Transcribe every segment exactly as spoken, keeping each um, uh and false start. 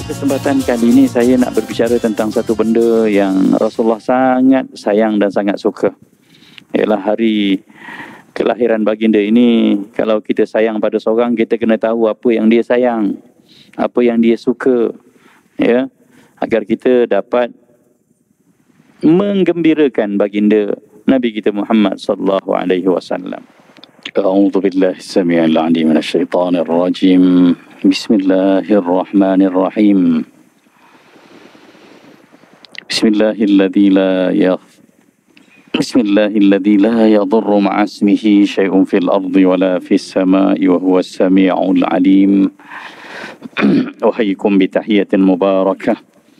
Kesempatan kali ini saya nak berbicara tentang satu benda yang Rasulullah sangat sayang dan sangat suka. Ialah hari kelahiran baginda ini. Kalau kita sayang pada seorang, kita kena tahu apa yang dia sayang, apa yang dia suka, ya, agar kita dapat menggembirakan baginda Nabi kita Muhammad sallallahu alaihi wasallam. A'udzu billahi samii'il 'aliim minasy syaithaanir rajiim. Bismillahirrahmanirrahim. Bismillahilladzi la yaghfir Bismillahilladzi la yadurru ma'a ismihi syai'un fil ardi wala fis samaa'i wa huwas samii'ul 'aliim. Uhayyikum bi tahiyyatin mubarakah.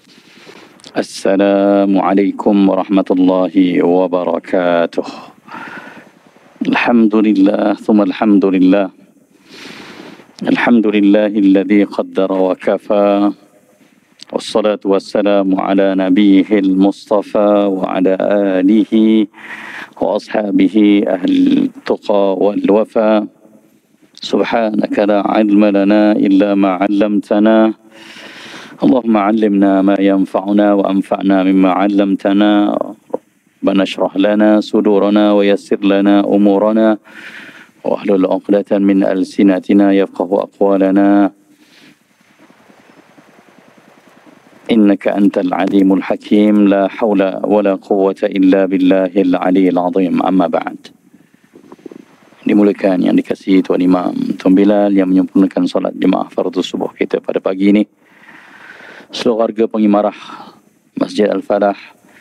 Assalamualaikum warahmatullahi wabarakatuh. Alhamdulillah, thumma alhamdulillah. Alhamdulillahilladzi qaddara wa kafa. Wassalatu wassalamu ala nabiyihil mustafa wa ala alihi wa ashabihi ahli tuqa wal wafa. Subhanaka la ilma lana illa ma 'allamtana. Allahumma 'allimna ma yanfa'una wa anfa'na mimma 'allamtana. Rabbana shrah lana sudurana wa yassir lana umurana. Wahlul 'uqdatan min alsinatina yafqahu aqwalana. Innaka antal alimul hakim. La hawla wa la quwwata illa billahil aliyil azim. Amma ba'd. Dimulakan yang dikasihi Tuan Imam Tuan Bilal yang menyempurnakan solat jemaah fardu subuh kita pada pagi ini. Seluruh warga pengimarah Masjid Al-Falah,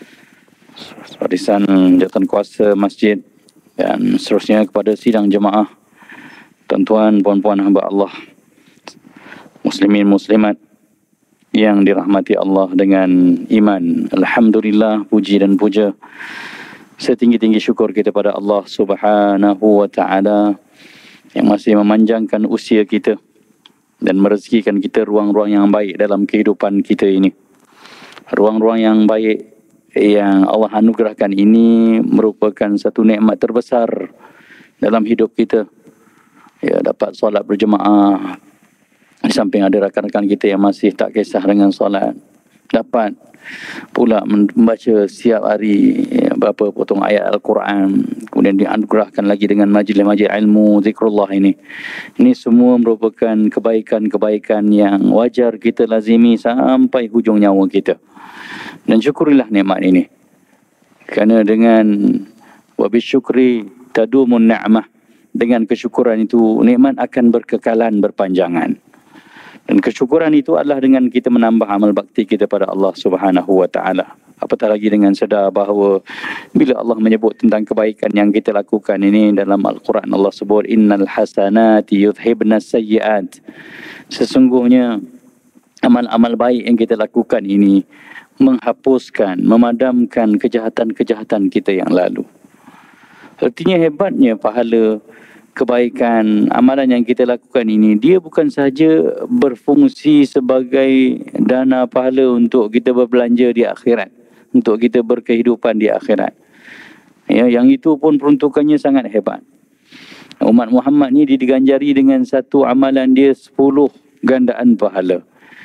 warisan jawatan kuasa masjid, dan seterusnya kepada sidang jemaah, tuan-tuan, puan-puan hamba Allah, muslimin muslimat yang dirahmati Allah dengan iman. Alhamdulillah, puji dan puja setinggi-tinggi syukur kita pada Allah Subhanahu wa taala yang masih memanjangkan usia kita dan merezekikan kita ruang-ruang yang baik dalam kehidupan kita ini. Ruang-ruang yang baik yang Allah anugerahkan ini merupakan satu nikmat terbesar dalam hidup kita. Ya, dapat solat berjemaah. Di samping ada rakan-rakan kita yang masih tak kisah dengan solat, dapat pula membaca setiap hari ya, berapa potong ayat Al-Quran. Kemudian dianugerahkan lagi dengan majlis-majlis ilmu, zikrullah ini. Ini semua merupakan kebaikan-kebaikan yang wajar kita lazimi sampai hujung nyawa kita. Dan syukurilah nikmat ini. Kerana dengan wabisyukri tadumun ni'mah. Dengan kesyukuran itu, nikmat akan berkekalan, berpanjangan. Dan kesyukuran itu adalah dengan kita menambah amal bakti kita pada Allah Subhanahu wa taala. Apatah lagi dengan sedar bahawa bila Allah menyebut tentang kebaikan yang kita lakukan ini dalam Al-Quran, Allah sebut innal hasanati yudhibna sayyi'at. Sesungguhnya amal-amal baik yang kita lakukan ini menghapuskan, memadamkan kejahatan-kejahatan kita yang lalu. Artinya hebatnya pahala kebaikan, amalan yang kita lakukan ini, dia bukan sahaja berfungsi sebagai dana pahala untuk kita berbelanja di akhirat, untuk kita berkehidupan di akhirat. Ya, yang itu pun peruntukannya sangat hebat. Umat Muhammad ni diganjari dengan satu amalan dia sepuluh gandaan pahala.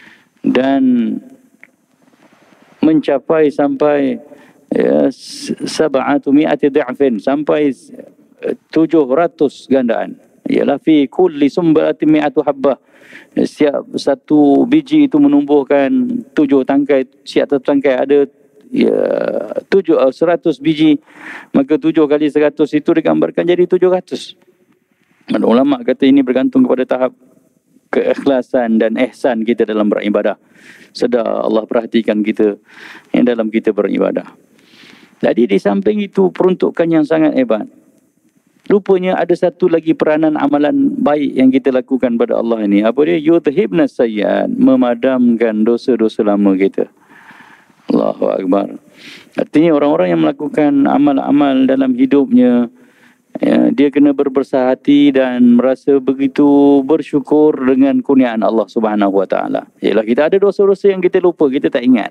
Dan mencapai sampai ya, sab'atu mi'ati dha'fin, sampai tujuh ratus gandaan. Ialah fi kulli sumbalatin mi'atu habbah. Setiap satu biji itu menumbuhkan tujuh tangkai. Setiap satu tangkai ada ya, tujuh, seratus biji. Maka tujuh kali seratus itu digambarkan jadi tujuh ratus. Ada ulama kata ini bergantung kepada tahap keikhlasan dan ihsan kita dalam beribadah. Sedar Allah perhatikan kita yang dalam kita beribadah. Jadi di samping itu peruntukan yang sangat hebat. Rupanya ada satu lagi peranan amalan baik yang kita lakukan pada Allah ini. Apa dia? Yudhibna sayyi'at, memadamkan dosa-dosa lama kita. Allahu Akbar. Artinya orang-orang yang melakukan amal-amal dalam hidupnya, ya, dia kena berbesar hati dan merasa begitu bersyukur dengan kurniaan Allah Subhanahu wa taala. Ialah kita ada dosa-dosa yang kita lupa, kita tak ingat.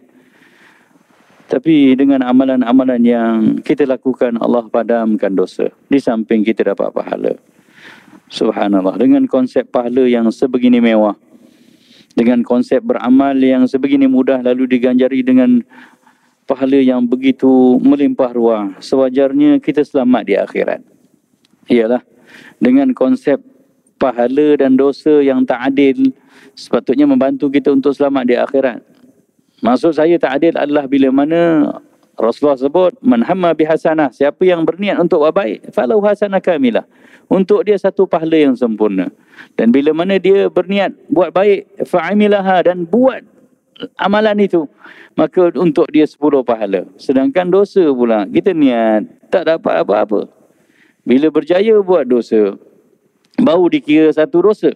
Tapi dengan amalan-amalan yang kita lakukan, Allah padamkan dosa. Di samping kita dapat pahala. Subhanallah. Dengan konsep pahala yang sebegini mewah. dengan konsep beramal yang sebegini mudah lalu diganjari dengan pahala yang begitu melimpah ruah, sewajarnya kita selamat di akhirat. Ialah dengan konsep pahala dan dosa yang tak adil, sepatutnya membantu kita untuk selamat di akhirat. Maksud saya tak adil adalah bila mana Rasulullah sebut, man hamma bihasanah, siapa yang berniat untuk buat baik, falau hasanah kamilah, untuk dia satu pahala yang sempurna. Dan bila mana dia berniat buat baik, fa'amilaha, dan buat amalan itu, maka untuk dia sepuluh pahala. Sedangkan dosa pula, kita niat, tak dapat apa-apa. Bila berjaya buat dosa, baru dikira satu dosa.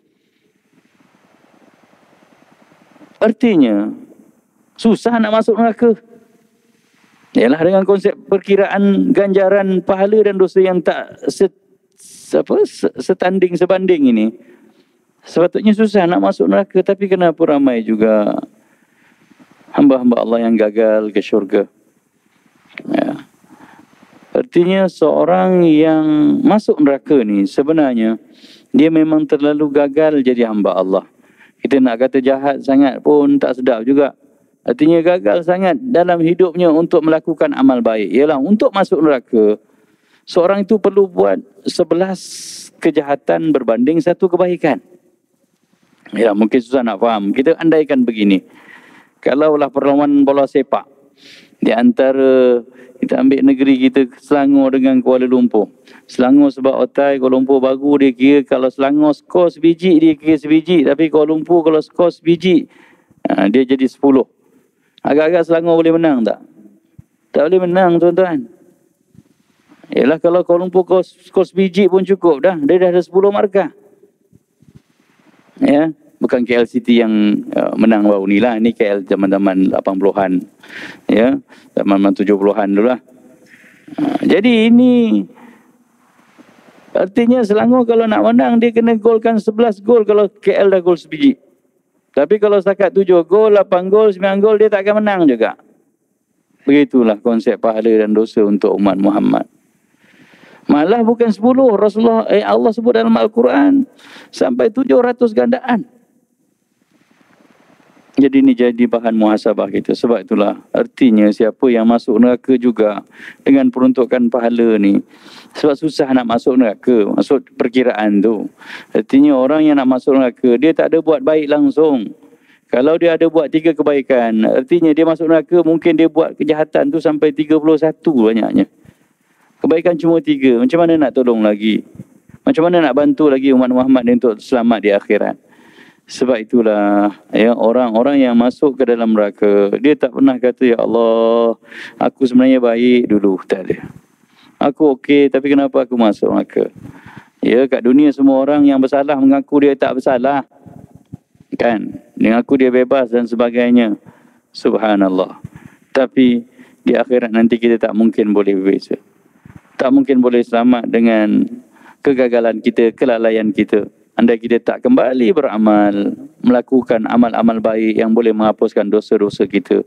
Artinya, susah nak masuk neraka. Ialah dengan konsep perkiraan ganjaran pahala dan dosa yang tak set, apa, setanding sebanding ini, sepatutnya susah nak masuk neraka. Tapi kenapa ramai juga hamba-hamba Allah yang gagal ke syurga? Ya. Artinya seorang yang masuk neraka ni sebenarnya dia memang terlalu gagal jadi hamba Allah. Kita nak kata jahat sangat pun tak sedap juga. Artinya gagal sangat dalam hidupnya untuk melakukan amal baik. Ialah untuk masuk neraka, seorang itu perlu buat sebelas kejahatan berbanding satu kebaikan. Ya, mungkin susah nak faham. Kita andaikan begini. Kalaulah perlawanan bola sepak di antara, kita ambil negeri kita Selangor dengan Kuala Lumpur. Selangor sebab otai, Kuala Lumpur baru, dia kira kalau Selangor skor sebiji, dia kira sebiji. Tapi Kuala Lumpur kalau skor sebiji, dia jadi sepuluh. Agak-agak Selangor boleh menang tak? Tak boleh menang, tuan-tuan. Yalah, kalau Kuala Lumpur skor sebiji pun cukup dah. Dia dah ada sepuluh markah. Ya, bukan K L City yang uh, menang baru ni lah. Ini K L zaman-zaman lapan puluhan. Ya, zaman-zaman tujuh puluhan dulu lah. Uh, jadi ini artinya Selangor kalau nak menang, dia kena golkan sebelas gol kalau K L dah gol sebiji. Tapi kalau setakat tujuh gol, lapan gol, sembilan gol, dia tak akan menang juga. Begitulah konsep pahala dan dosa untuk umat Muhammad. Malah bukan sepuluh, Rasulullah, eh, Allah sebut dalam Al-Quran, sampai tujuh ratus gandaan. Jadi ini jadi bahan muhasabah kita. Sebab itulah artinya siapa yang masuk neraka juga dengan peruntukan pahala ni. Sebab susah nak masuk neraka, masuk perkiraan tu. Artinya orang yang nak masuk neraka, dia tak ada buat baik langsung. Kalau dia ada buat tiga kebaikan, artinya dia masuk neraka, mungkin dia buat kejahatan tu sampai tiga puluh satu banyaknya. Kebaikan cuma tiga, macam mana nak tolong lagi? Macam mana nak bantu lagi umat Muhammad ni untuk selamat di akhirat? Sebab itulah ya, orang-orang yang masuk ke dalam neraka, dia tak pernah kata, ya Allah, aku sebenarnya baik dulu. Tak ada. Aku okey, tapi kenapa aku masuk neraka? Ya, kat dunia semua orang yang bersalah mengaku dia tak bersalah. Kan? Dia mengaku dia bebas dan sebagainya. Subhanallah. Tapi di akhirat nanti kita tak mungkin boleh berbeza. Tak mungkin boleh selamat dengan kegagalan kita, kelalaian kita. Andai kita tak kembali beramal, melakukan amal-amal baik yang boleh menghapuskan dosa-dosa kita,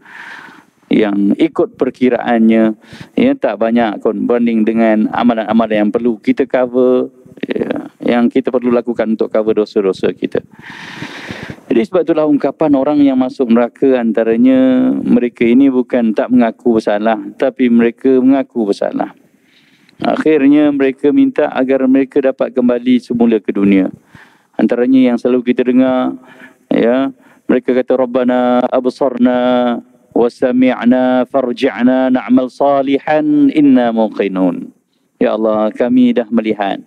yang ikut perkiraannya, ya, tak banyak berbanding dengan amalan-amalan yang perlu kita cover, ya, yang kita perlu lakukan untuk cover dosa-dosa kita. Jadi sebab itulah ungkapan orang yang masuk neraka, antaranya mereka ini bukan tak mengaku bersalah, tapi mereka mengaku bersalah. Akhirnya mereka minta agar mereka dapat kembali semula ke dunia. Antaranya yang selalu kita dengar, ya, mereka kata Rabbana absarna wa sami'na farji'na na'mal salihan inna muqinun. Ya Allah, kami dah melihat,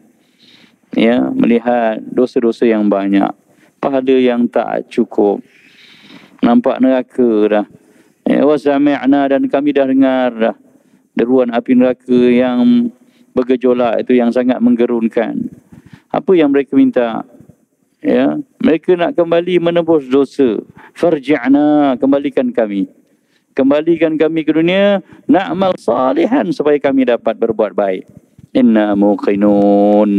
ya, melihat dosa-dosa yang banyak, pahala yang tak cukup, nampak neraka dah. Ya, wa sami'na, dan kami dah dengar dah deruan api neraka yang bergejolak itu, yang sangat menggerunkan. Apa yang mereka minta? Ya, mereka nak kembali menebus dosa. Farji'na, kembalikan kami. Kembalikan kami ke dunia, na'mal salihan, supaya kami dapat berbuat baik. Inna muqinun.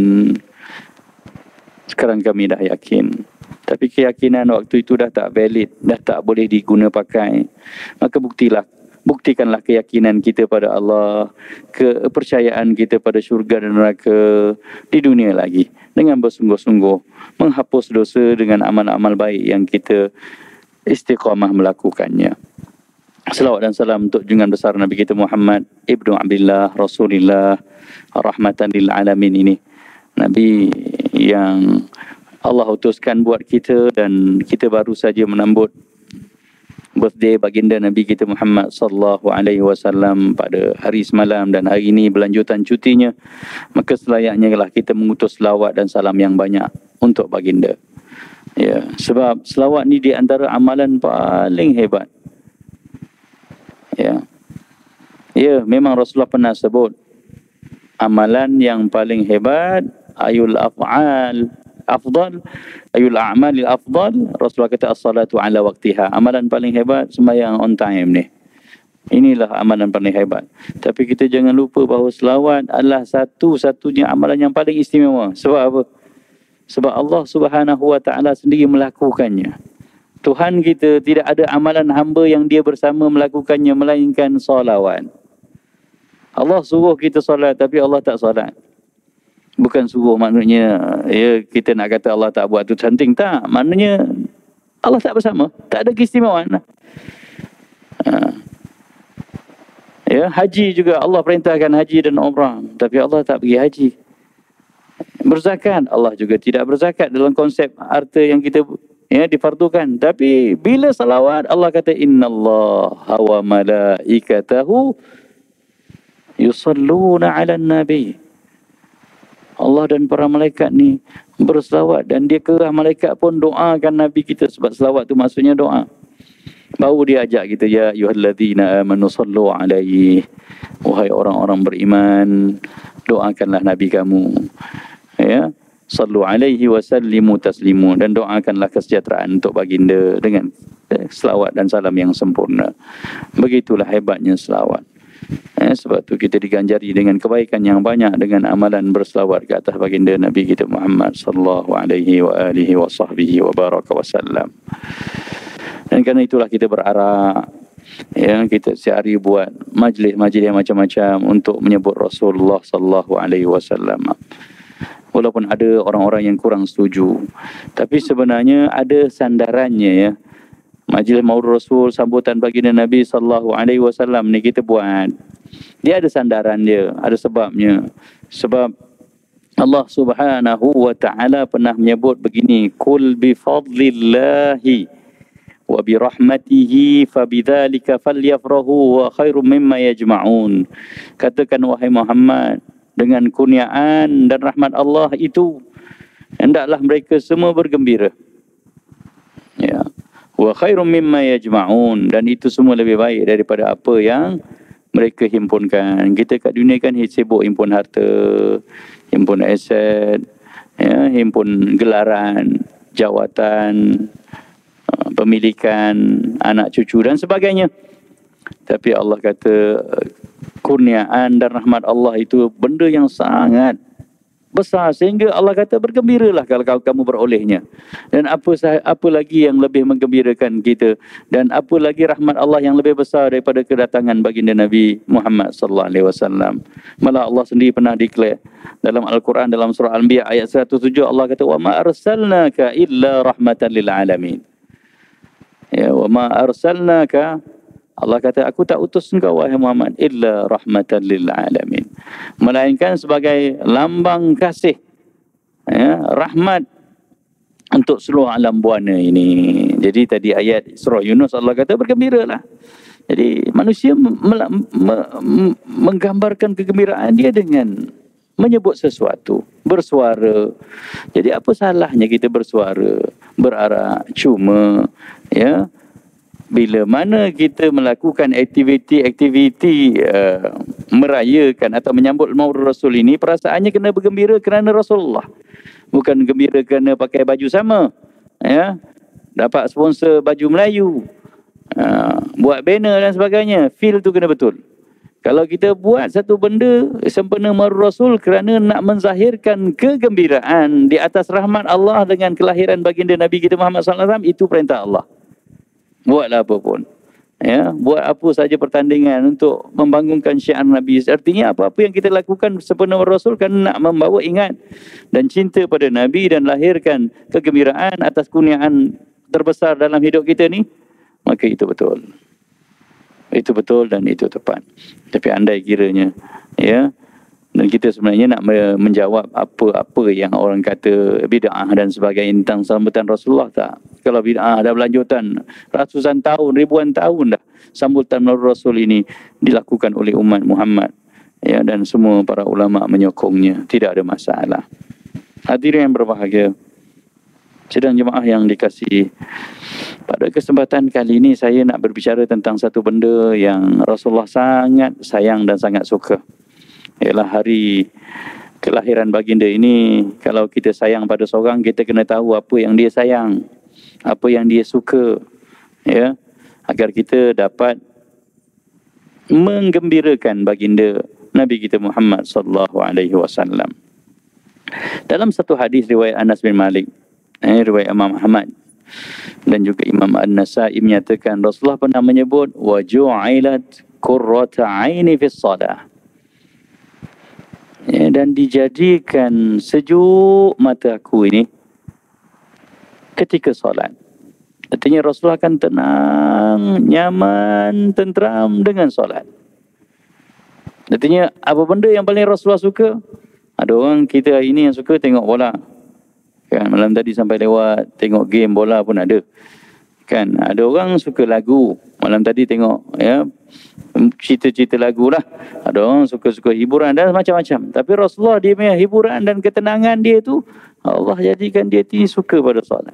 Sekarang kami dah yakin. Tapi keyakinan waktu itu dah tak valid, dah tak boleh diguna pakai. Maka buktilah, Buktikanlah keyakinan kita pada Allah, kepercayaan kita pada syurga dan neraka di dunia lagi, dengan bersungguh-sungguh menghapus dosa dengan amal-amal baik yang kita istiqamah melakukannya. Selawat dan salam untuk junjungan besar Nabi kita Muhammad Ibnu Abdillah Rasulillah rahmatan lil alamin ini. Nabi yang Allah utuskan buat kita, dan kita baru saja menambut birthday baginda Nabi kita Muhammad sallallahu alaihi wasallam pada hari semalam, dan hari ini berlanjutan cutinya. Maka selayaknya lah kita mengutus selawat dan salam yang banyak untuk baginda. Ya, sebab selawat ni di antara amalan paling hebat. Ya. Ya, memang Rasulullah pernah sebut amalan yang paling hebat, ayul af'al afdal, ayul a'malil afdal, Rasulullah kata as-salatu ala waqtiha. Amalan paling hebat sembahyang on time ni. Inilah amalan paling hebat. Tapi kita jangan lupa bahawa selawat adalah satu-satunya amalan yang paling istimewa. Sebab apa? Sebab Allah Subhanahu wa taala sendiri melakukannya. Tuhan kita tidak ada amalan hamba yang dia bersama melakukannya melainkan solawat. Allah suruh kita solat tapi Allah tak solat. Bukan suruh maknanya ya kita nak kata Allah tak buat tu cantik, tak. Maknanya Allah tak bersama, tak ada keistimewaan. Ha. Ya, haji juga Allah perintahkan haji dan umrah, tapi Allah tak pergi haji. Berzakat, Allah juga tidak berzakat dalam konsep harta yang kita ya difardukan. Tapi bila salawat, Allah kata innallaha wa malaikatahu yusalluna 'alan nabi. Allah dan para malaikat ni berselawat, dan dia kerah malaikat pun doakan nabi kita, sebab selawat tu maksudnya doa. Baru dia ajak kita, ya ayyuhallazina amanu sallu alaihi, wahai orang-orang beriman, doakanlah nabi kamu. Ya, sallu alaihi wa sallimu taslimu, dan doakanlah kesejahteraan untuk baginda dengan selawat dan salam yang sempurna. Begitulah hebatnya selawat. Eh, sebab tu kita diganjari dengan kebaikan yang banyak dengan amalan berselawat ke atas baginda Nabi kita Muhammad sallallahu alaihi wa alihi wa sahbihi wa baraka wa sallam. Dan kerana itulah kita berarak, ya, kita sehari buat majlis-majlis yang macam-macam untuk menyebut Rasulullah sallallahu alaihi wasallam. Walaupun ada orang-orang yang kurang setuju, tapi sebenarnya ada sandarannya, ya. Majlis Maulid Rasul, sambutan baginda Nabi sallallahu alaihi wasallam ni kita buat. Dia ada sandaran dia, ada sebabnya. Sebab Allah Subhanahu wa taala pernah menyebut begini, "Qul bi fadlillahi wa bi rahmatihi fabidzalika falyafrahu wa khairum mimma yajma'un." Katakan wahai Muhammad, dengan kurniaan dan rahmat Allah itu hendaklah mereka semua bergembira. Ya. Wa khairum mimma yajma'un, dan itu semua lebih baik daripada apa yang mereka himpunkan. Kita kat dunia kan sibuk himpun harta, himpun aset, ya, himpun gelaran, jawatan, pemilikan, anak cucu dan sebagainya. Tapi Allah kata kurniaan dan rahmat Allah itu benda yang sangat besar, sehingga Allah kata bergembiralah kalau kamu berolehnya. Dan apa apa lagi yang lebih menggembirakan kita, dan apa lagi rahmat Allah yang lebih besar daripada kedatangan baginda Nabi Muhammad sallallahu alaihi wasallam. Malah Allah sendiri pernah declare dalam Al-Quran, dalam surah Al-Anbiya ayat seratus tujuh, Allah kata wa ma arsalnaka illa rahmatan lil alamin. Ya, wa ma arsalnaka, Allah kata aku tak utus engkau wahai Muhammad illa rahmatan lil alamin, melainkan sebagai lambang kasih, ya, rahmat untuk seluruh alam buana ini. Jadi tadi ayat surah Yunus Allah kata bergembiralah. Jadi manusia menggambarkan kegembiraan dia dengan menyebut sesuatu, bersuara. Jadi apa salahnya kita bersuara, berarak? Cuma ya, bila mana kita melakukan aktiviti-aktiviti uh, merayakan atau menyambut Maulid Rasul ini, perasaannya kena bergembira kerana Rasulullah. Bukan gembira kerana pakai baju sama, ya, dapat sponsor baju Melayu, uh, buat banner dan sebagainya. Feel tu kena betul. Kalau kita buat satu benda sempena Maulid Rasul kerana nak menzahirkan kegembiraan di atas rahmat Allah dengan kelahiran baginda Nabi kita Muhammad sallallahu alaihi wasallam, itu perintah Allah. Buatlah apa pun. Ya, buat apa saja pertandingan untuk membangunkan syiar Nabi. Artinya apa-apa yang kita lakukan sepenuh Rasul kan nak membawa ingat dan cinta pada Nabi dan lahirkan kegembiraan atas kurniaan terbesar dalam hidup kita ni, maka itu betul. Itu betul dan itu tepat. Tapi andai kiranya, ya, dan kita sebenarnya nak menjawab apa-apa yang orang kata bid'ah dan sebagainya tentang sambutan Rasulullah, tak. Kalau bid'ah ada berlanjutan ratusan tahun, ribuan tahun dah sambutan Rasul ini dilakukan oleh umat Muhammad, ya, dan semua para ulama menyokongnya, tidak ada masalah. Hadirin yang berbahagia, sidang jemaah yang dikasihi, pada kesempatan kali ini saya nak berbicara tentang satu benda yang Rasulullah sangat sayang dan sangat suka. Ialah hari kelahiran baginda ini. Kalau kita sayang pada seorang, kita kena tahu apa yang dia sayang, apa yang dia suka, ya, agar kita dapat menggembirakan baginda Nabi kita Muhammad sallallahu alaihi wasallam. Dalam satu hadis riwayat Anas bin Malik, eh, riwayat Imam Ahmad dan juga Imam An-Nasa'i menyatakan Rasulullah pernah menyebut wa ju'ilat qurrata 'aini fis shalah. Ya, dan dijadikan sejuk mata aku ini ketika solat. Artinya Rasulullah akan tenang, nyaman, tenteram dengan solat. Artinya apa benda yang paling Rasulullah suka? Ada orang kita hari ini yang suka tengok bola. Kan, malam tadi sampai lewat tengok game bola pun ada. Kan, ada orang suka lagu. Malam tadi tengok, ya, cerita-cerita lagu lah. Ada orang suka-suka hiburan dan macam-macam. Tapi Rasulullah dia punya hiburan dan ketenangan dia tu, Allah jadikan dia tinggi suka pada solat.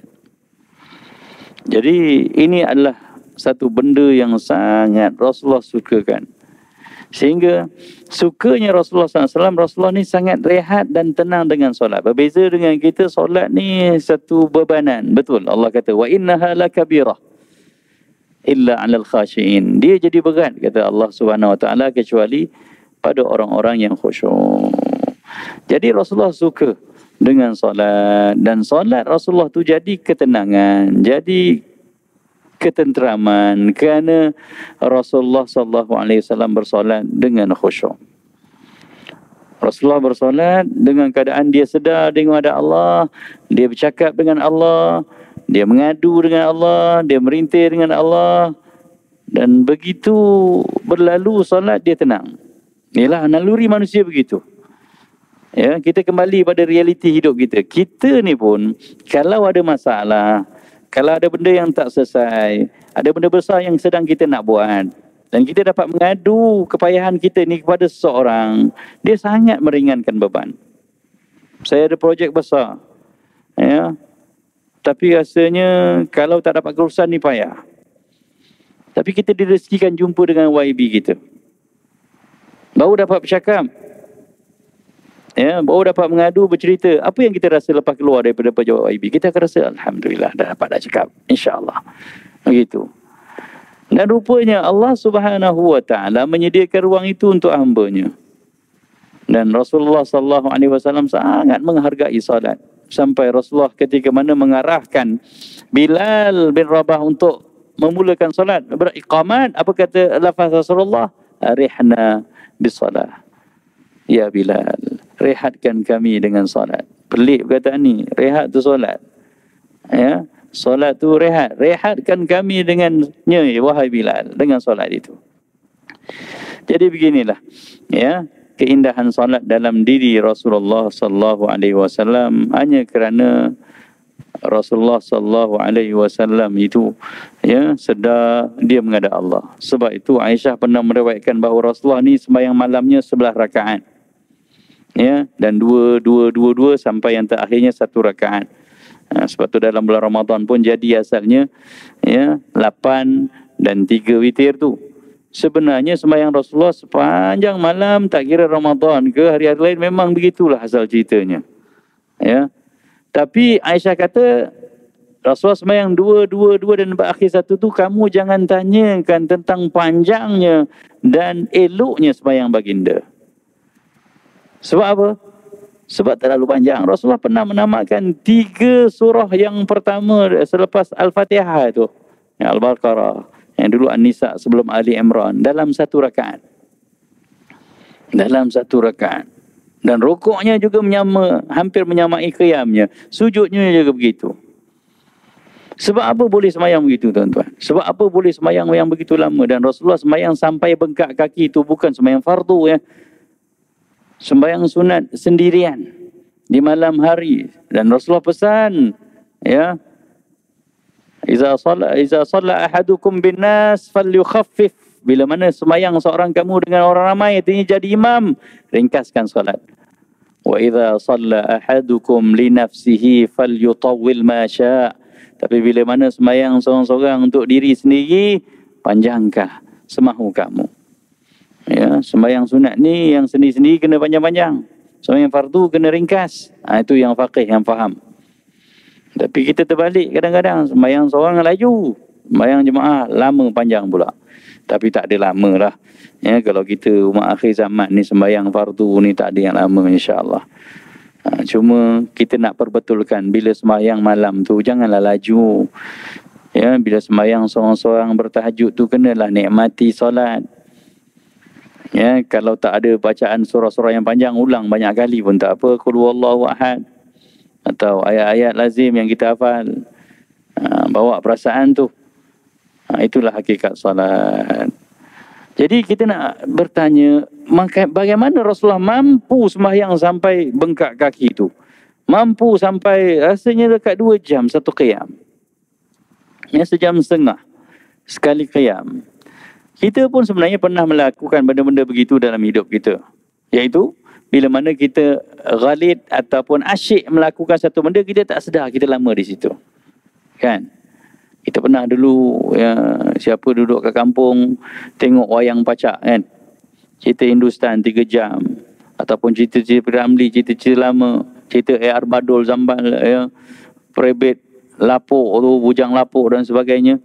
Jadi ini adalah satu benda yang sangat Rasulullah sukakan. Sehingga sukanya Rasulullah sallallahu alaihi wasallam, Rasulullah ni sangat rehat dan tenang dengan solat. Berbeza dengan kita, solat ni satu bebanan. Betul, Allah kata, wa innaha lakabirah illa 'alal khashiin. Dia jadi berat, kata Allah Subhanahu wa taala, kecuali pada orang-orang yang khusyuk. Jadi Rasulullah suka dengan solat, dan solat Rasulullah tu jadi ketenangan, jadi ketenteraman, kerana Rasulullah sallallahu alaihi wasallam bersolat dengan khusyuk. Rasulullah bersolat dengan keadaan dia sedar dengan ada Allah, dia bercakap dengan Allah, dia mengadu dengan Allah, dia merintih dengan Allah, dan begitu berlalu solat dia tenang. Inilah naluri manusia begitu. Ya, kita kembali pada realiti hidup kita. Kita ni pun kalau ada masalah, kalau ada benda yang tak selesai, ada benda besar yang sedang kita nak buat, dan kita dapat mengadu kepayahan kita ni kepada seseorang, dia sangat meringankan beban. Saya ada projek besar, ya, tapi rasanya kalau tak dapat kerusan ni payah. Tapi kita direzekikan jumpa dengan Y B kita, baru dapat bercakap, ya, baru dapat mengadu, bercerita. Apa yang kita rasa lepas keluar daripada pejabat Y B? Kita akan rasa alhamdulillah dah dapat dah cakap, insya-Allah. Begitu. Dan rupanya Allah Subhanahu wa taala menyediakan ruang itu untuk hamba-Nya. Dan Rasulullah sallallahu alaihi wasallam sangat menghargai salat, sampai Rasulullah ketika mana mengarahkan Bilal bin Rabah untuk memulakan solat, beriqamat, apa kata lafaz Rasulullah? Arihna bisalah. Ya Bilal, rehatkan kami dengan solat. Pelik perkataan ni, rehat tu solat. Ya, solat tu rehat. Rehatkan kami dengannya, wahai Bilal, dengan solat itu. Jadi beginilah, ya, keindahan solat dalam diri Rasulullah sallallahu alaihi wasallam hanya kerana Rasulullah sallallahu alaihi wasallam itu, ya, sedar dia menghadap Allah. Sebab itu Aisyah pernah meriwayatkan bahawa Rasulullah ni sembahyang malamnya sebelah rakaat. Ya, dan dua, dua, dua, dua sampai yang terakhirnya satu rakaat. Ha, sebab tu dalam bulan Ramadan pun jadi asalnya, ya, lapan dan tiga witir tu. Sebenarnya sembahyang Rasulullah sepanjang malam, tak kira Ramadan ke hari-hari lain, memang begitulah asal ceritanya. Ya. Tapi Aisyah kata Rasulullah sembahyang dua, dua, dua dan berakhir satu tu, kamu jangan tanyakan tentang panjangnya dan eloknya sembahyang baginda. Sebab apa? Sebab terlalu panjang. Rasulullah pernah menamakan tiga surah yang pertama selepas Al-Fatihah itu, ya, Al-Baqarah, yang dulu An-Nisa sebelum Ali Imran, dalam satu rakaat. Dalam satu rakaat. Dan rukuknya juga menyama, hampir menyamai qiyamnya. Sujudnya juga begitu. Sebab apa boleh semayang begitu, tuan-tuan? Sebab apa boleh semayang yang begitu lama? Dan Rasulullah semayang sampai bengkak kaki itu bukan semayang fardu, ya. Sembayang sunat sendirian di malam hari. Dan Rasulullah pesan, ya, Iza salla iza salla ahadukum bin nas falyukhaffif. Bila mana semayang seorang kamu dengan orang ramai, artinya jadi imam, ringkaskan solat. Wa idza shalla ahadukum li nafsihi falyutawwil ma syaa. Tapi bila mana sembahyang seorang-seorang untuk diri sendiri, panjangkah semahu kamu. Ya, sembahyang sunat ni yang sendiri-sendiri kena panjang-panjang. Sembahyang fardu kena ringkas. Ha, itu yang faqih yang faham. Tapi kita terbalik kadang-kadang, sembahyang seorang laju, sembahyang jemaah lama panjang pula. Tapi tak ada lama lah. Ya, kalau kita umat akhir zaman ni sembahyang fardu ni tak ada yang lama, insya-Allah. Ha, cuma kita nak perbetulkan bila sembahyang malam tu janganlah laju. Ya, bila sembahyang seorang-seorang bertahajud tu kenalah nikmati solat. Ya, kalau tak ada bacaan surah-surah yang panjang, ulang banyak kali pun tak apa. Qul huwallahu ahad atau ayat-ayat lazim yang kita hafal. Ha, bawa perasaan tu. Ha, itulah hakikat salat. Jadi kita nak bertanya, maka bagaimana Rasulullah mampu sembahyang sampai bengkak kaki itu? Mampu sampai rasanya dekat dua jam satu qiyam. Ya, sejam setengah sekali qiyam. Kita pun sebenarnya pernah melakukan benda-benda begitu dalam hidup kita. Iaitu, bila mana kita ghalid ataupun asyik melakukan satu benda, kita tak sedar kita lama di situ. Kan? Kita pernah dulu, ya, siapa duduk kat kampung, tengok wayang pacak, kan? Cerita Hindustan tiga jam. Ataupun cerita-cerita Ramli, cerita-cerita lama. Cerita A R Badul, Zambal, ya, Perebet Lapuk tu, Bujang Lapuk dan sebagainya.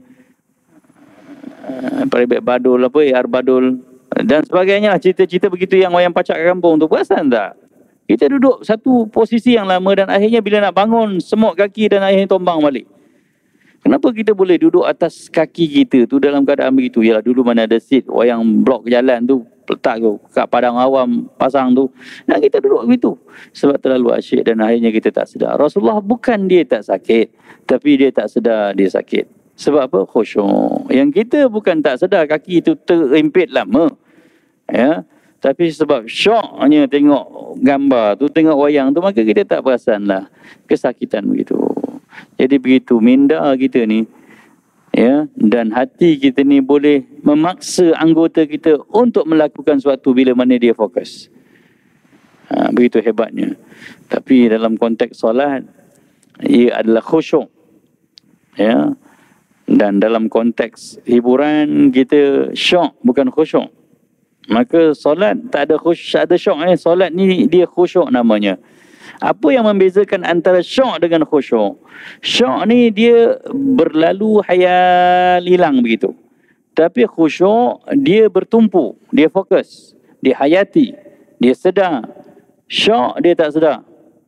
Perebet Badul, apa, A R Badul. Dan sebagainya, cerita-cerita begitu yang wayang pacak kat kampung tu. Perasan tak? Kita duduk satu posisi yang lama dan akhirnya bila nak bangun, semut kaki dan akhirnya tombang balik. Kenapa kita boleh duduk atas kaki kita tu dalam keadaan begitu? Yalah, dulu mana ada seat, wayang blok jalan tu, letak tu, kat padang awam pasang tu. Dan kita duduk begitu. Sebab terlalu asyik dan akhirnya kita tak sedar. Rasulullah bukan dia tak sakit, tapi dia tak sedar dia sakit. Sebab apa? Khusyuk. Yang kita bukan tak sedar kaki itu terimpit lama. Ya. Tapi sebab syoknya tengok gambar tu, tengok wayang tu, maka kita tak perasan lah kesakitan begitu. Jadi begitu minda kita ni, ya, dan hati kita ni boleh memaksa anggota kita untuk melakukan sesuatu bila mana dia fokus. Ha, begitu hebatnya. Tapi dalam konteks solat, ia adalah khusyuk. Ya. Dan dalam konteks hiburan, kita syok bukan khusyuk. Maka solat tak ada khusyuk, tak ada syok. Eh. Solat ni dia khusyuk namanya. Apa yang membezakan antara syok dengan khusyuk? Syok ni dia berlalu hayal hilang begitu. Tapi khusyuk dia bertumpu, dia fokus, dia hayati, dia sedar. Syok dia tak sedar.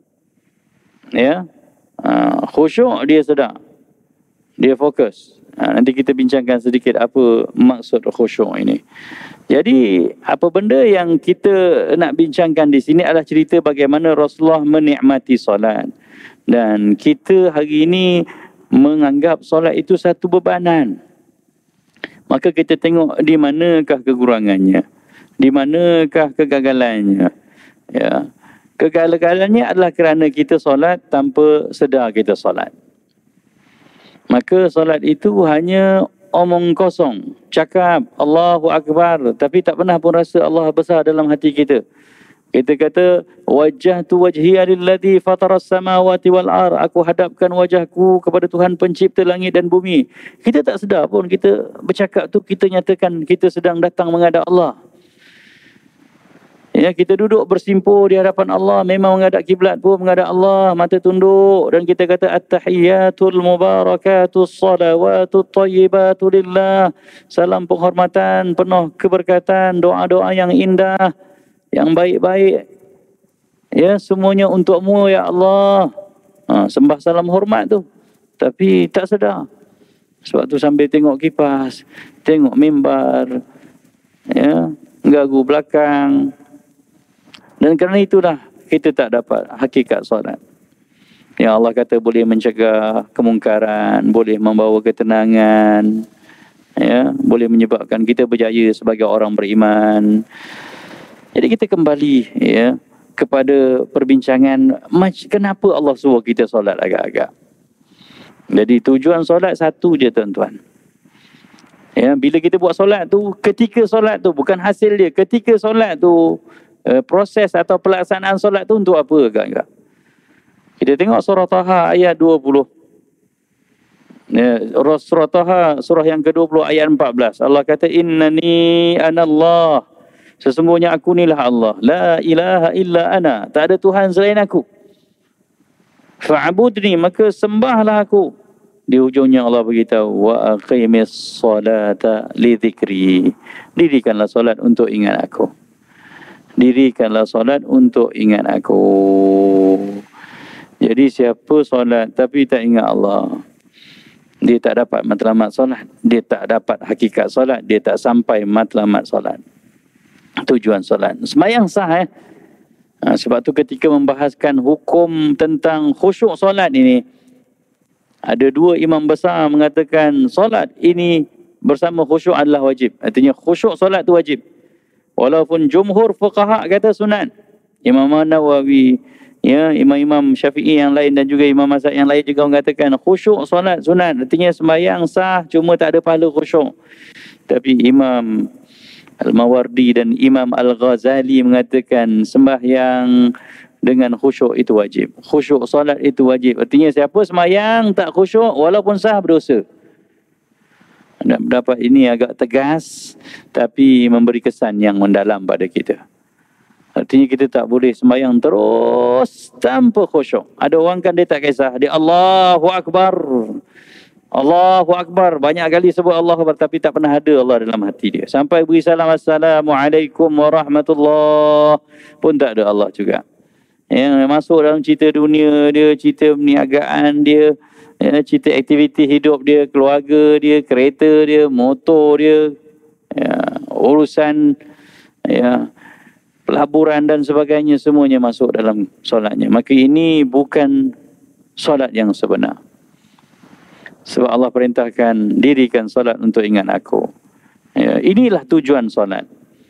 Ya. Ha, khusyuk dia sedar. Dia fokus. Ha, nanti kita bincangkan sedikit apa maksud khusyuk ini. Jadi, apa benda yang kita nak bincangkan di sini adalah cerita bagaimana Rasulullah menikmati solat. Dan kita hari ini menganggap solat itu satu bebanan. Maka kita tengok di manakah kekurangannya. Di manakah kegagalannya. Ya. Kegagalannya adalah kerana kita solat tanpa sedar kita solat. Maka solat itu hanya omong kosong, cakap Allahu Akbar, tapi tak pernah pun rasa Allah besar dalam hati kita. Kita kata, wajjahtu wajhiya lilladzi fataras samawati wal ar, aku hadapkan wajahku kepada Tuhan pencipta langit dan bumi. Kita tak sedar pun kita bercakap tu, kita nyatakan kita sedang datang menghadap Allah. Ya, kita duduk bersimpul di hadapan Allah, memang menghadap kiblat pun menghadap Allah, mata tunduk, dan kita kata at-tahiyyatul mubarakatus salawatut thayyibatu lillah. Salam penghormatan penuh keberkatan, doa-doa yang indah, yang baik-baik. Ya, semuanya untukmu ya Allah. Ha, sembah salam hormat tu. Tapi tak sedar. Sebab tu sambil tengok kipas, tengok mimbar, ya, gagu belakang. Dan kerana itulah kita tak dapat hakikat solat. Ya, Allah kata boleh mencegah kemungkaran, boleh membawa ketenangan, ya, boleh menyebabkan kita berjaya sebagai orang beriman. Jadi kita kembali, ya, kepada perbincangan kenapa Allah suruh kita solat agak-agak. Jadi tujuan solat satu je tuan-tuan. Ya, bila kita buat solat tu, ketika solat tu bukan hasil dia, ketika solat tu uh, proses atau pelaksanaan solat tu untuk apa agak-agak. Kita tengok surah Taha ayat dua puluh. Ya, surah Taha surah yang ke dua puluh ayat empat belas. Allah kata innani anallah. Sesungguhnya aku inilah Allah. La ilaha illa ana. Tak ada Tuhan selain aku. Fa'budni, maka sembahlah aku. Di hujungnya Allah beritahu wa aqimis salata li dzikri. Dirikanlah solat untuk ingat aku. Dirikanlah solat untuk ingat aku. Jadi siapa solat tapi tak ingat Allah, dia tak dapat matlamat solat, dia tak dapat hakikat solat, dia tak sampai matlamat solat. Tujuan solat. Sembahyang sah eh. Ha, sebab tu ketika membahaskan hukum tentang khusyuk solat ini, ada dua imam besar mengatakan solat ini bersama khusyuk adalah wajib. Artinya khusyuk solat tu wajib. Walaupun jumhur fuqaha kata sunat. Imam Nawawi, ya, imam-imam Syafi'i yang lain dan juga imam mazhab yang lain juga mengatakan khusyuk solat sunat. Artinya sembahyang sah, cuma tak ada pahala khusyuk. Tapi Imam Al-Mawardi dan Imam Al-Ghazali mengatakan sembahyang dengan khusyuk itu wajib. Khusyuk solat itu wajib. Artinya siapa sembahyang tak khusyuk walaupun sah berdosa. Dan pendapat ini agak tegas tapi memberi kesan yang mendalam pada kita. Artinya kita tak boleh sembahyang terus tanpa khusyuk. Ada orang kan dia tak kisah, dia Allahu Akbar, Allahu Akbar, banyak kali sebut Allahu Akbar tapi tak pernah ada Allah dalam hati dia. Sampai beri salam Assalamualaikum warahmatullahi pun tak ada Allah juga. Yang masuk dalam cerita dunia dia, cerita perniagaan dia, ya, cerita aktiviti hidup dia, keluarga dia, kereta dia, motor dia, ya, urusan, ya, pelaburan dan sebagainya, semuanya masuk dalam solatnya. Maka ini bukan solat yang sebenar. Sebab Allah perintahkan dirikan solat untuk ingat aku. Ya, inilah tujuan solat.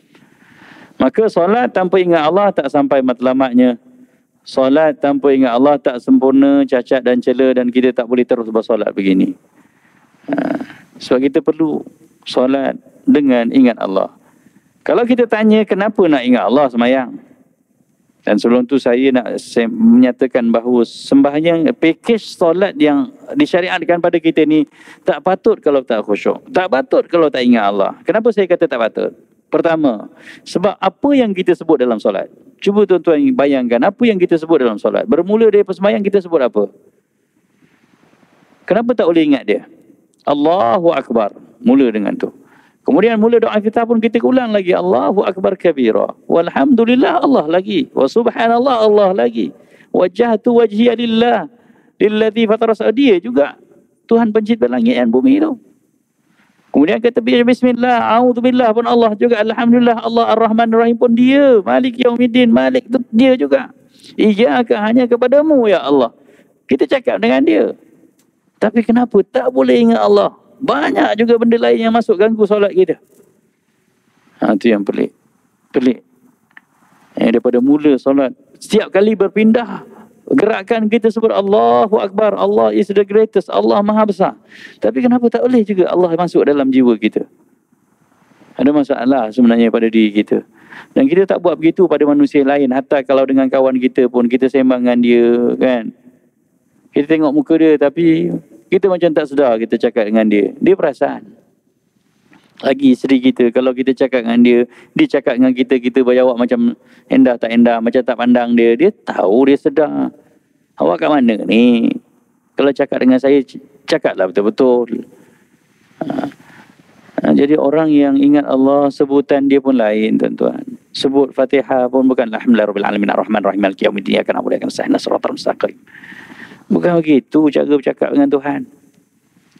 Maka solat tanpa ingat Allah tak sampai matlamatnya. Solat tanpa ingat Allah tak sempurna, cacat dan cela, dan kita tak boleh terus bersolat begini. Ha, sebab kita perlu solat dengan ingat Allah. Kalau kita tanya kenapa nak ingat Allah sembahyang? Dan sebelum tu saya nak saya menyatakan bahawa sembahyang, pakej solat yang disyariatkan pada kita ni tak patut kalau tak khusyuk. Tak patut kalau tak ingat Allah. Kenapa saya kata tak patut? Pertama, sebab apa yang kita sebut dalam solat? Cuba tuan-tuan bayangkan apa yang kita sebut dalam solat. Bermula dari sembahyang kita sebut apa? Kenapa tak boleh ingat dia? Allahu Akbar. Mula dengan tu. Kemudian mula doa kita pun kita ulang lagi. Allahu Akbar kabira. Walhamdulillah Allah lagi. Wa subhanallah Allah lagi. Wajjahtu wajhiya lillah. Lilladhi fatara, dia juga Tuhan pencipta langit dan bumi itu. Kemudian kata bismillah, a'udzubillah pun Allah juga. Alhamdulillah Allah Ar-Rahman Ar-Rahim pun dia. Malik Yaumiddin, Malik tu dia juga. Iyyaka, hanya kepadamu ya Allah. Kita cakap dengan dia. Tapi kenapa tak boleh ingat Allah? Banyak juga benda lain yang masuk ganggu solat kita. Ha, itu yang pelik. Pelik. Eh, daripada mula solat, setiap kali berpindah, gerakan kita sebut Allahu Akbar, Allah is the greatest, Allah Maha Besar. Tapi kenapa tak boleh juga Allah masuk dalam jiwa kita? Ada masalah sebenarnya pada diri kita. Dan kita tak buat begitu pada manusia lain. Hatta kalau dengan kawan kita pun, kita sembang dengan dia, kan? Kita tengok muka dia tapi kita macam tak sedar kita cakap dengan dia. Dia perasan. Lagi isteri kita, kalau kita cakap dengan dia, dia cakap dengan kita, kita berjawab macam endah tak endah, macam tak pandang dia. Dia tahu, dia sedar. Awak kat mana ni? Kalau cakap dengan saya, cakaplah betul-betul. Ha. Ha, jadi orang yang ingat Allah, sebutan dia pun lain, tuan-tuan. Sebut Fatihah pun bukan Alhamdulillahirrahmanirrahim, Ar-Rahman Ar-Rahim, Maliki Yaumiddin, Iyyaka na'budu wa iyyaka nasta'in, Shiratal Mustaqim. Bukan begitu cara bercakap dengan Tuhan.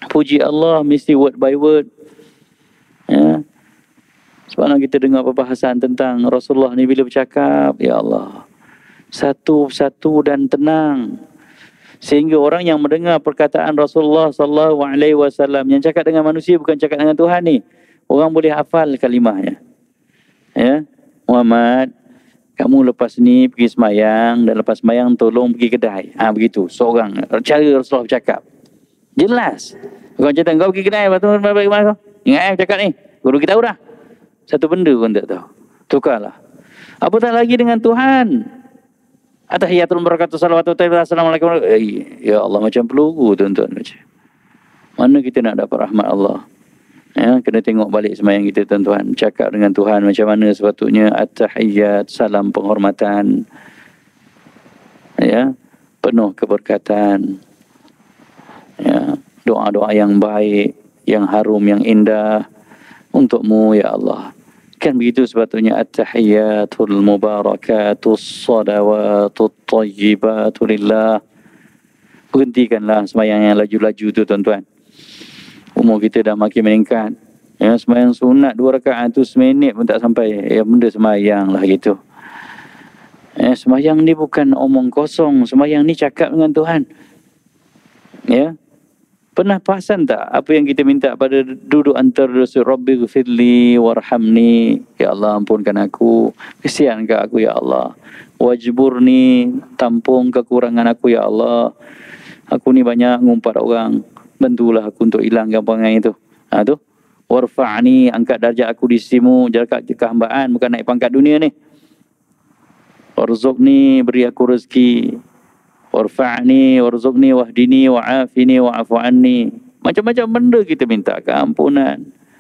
puji Allah mesti word by word. Ya. Sebab kita dengar perbahasan tentang Rasulullah ni bila bercakap, ya Allah, satu-satu dan tenang. Sehingga orang yang mendengar perkataan Rasulullah sallallahu alaihi wasallam yang cakap dengan manusia bukan cakap dengan Tuhan ni, orang boleh hafal kalimahnya. Ya, Muhammad, kamu lepas ni pergi semayang, dan lepas semayang tolong pergi kedai. Ah ha, begitu, seorang cara Rasulullah bercakap. Jelas. Orang cakap kau pergi kedai, lepas tu balik mana kau? Ingat eh cakap ni. Guru kita tahu dah. Satu benda pun tak tahu. Tukarlah. Apatah lagi dengan Tuhan. Atahiyatul barakatuh salawatu tayyibah assalamualaikum. Ya Allah, macam peluru tuan-tuan. Mana kita nak dapat rahmat Allah? Ya, kena tengok balik semayang kita tuan-tuan. Cakap dengan Tuhan macam mana sepatutnya. At-tahiyyat, salam penghormatan. Ya, penuh keberkatan. Ya, doa-doa yang baik, yang harum, yang indah untukmu ya Allah. Kan begitu sepatutnya. At-tahiyyatul mubarakatus salawatut tayyibatu lillah. Berhentikanlah semayang yang laju-laju tu tuan-tuan. Umur kita dah makin meningkat. Ya, semayang sunat dua rakaat tu seminit pun tak sampai. Ya, benda semayang lah gitu. Ya, semayang ni bukan omong kosong. Semayang ni cakap dengan Tuhan. Ya. Pernah perasan tak apa yang kita minta pada duduk antara dosa? Rabbi ghfirli warhamni. Ya Allah, ampunkan aku. Kesian ke aku ya Allah. Wajburni, tampung kekurangan aku ya Allah. Aku ni banyak ngumpat orang. Bantulah aku untuk hilangkan perangai itu. Ha tu. Warfa'ni, angkat darjat aku di sisimu. Jarak kehambaan, bukan naik pangkat dunia ni. Warzuqni, beri aku rezeki. Warfa'ni, warzuqni, wahdini, wa'afini, wa'afu anni. Macam-macam benda kita minta. Keampunan,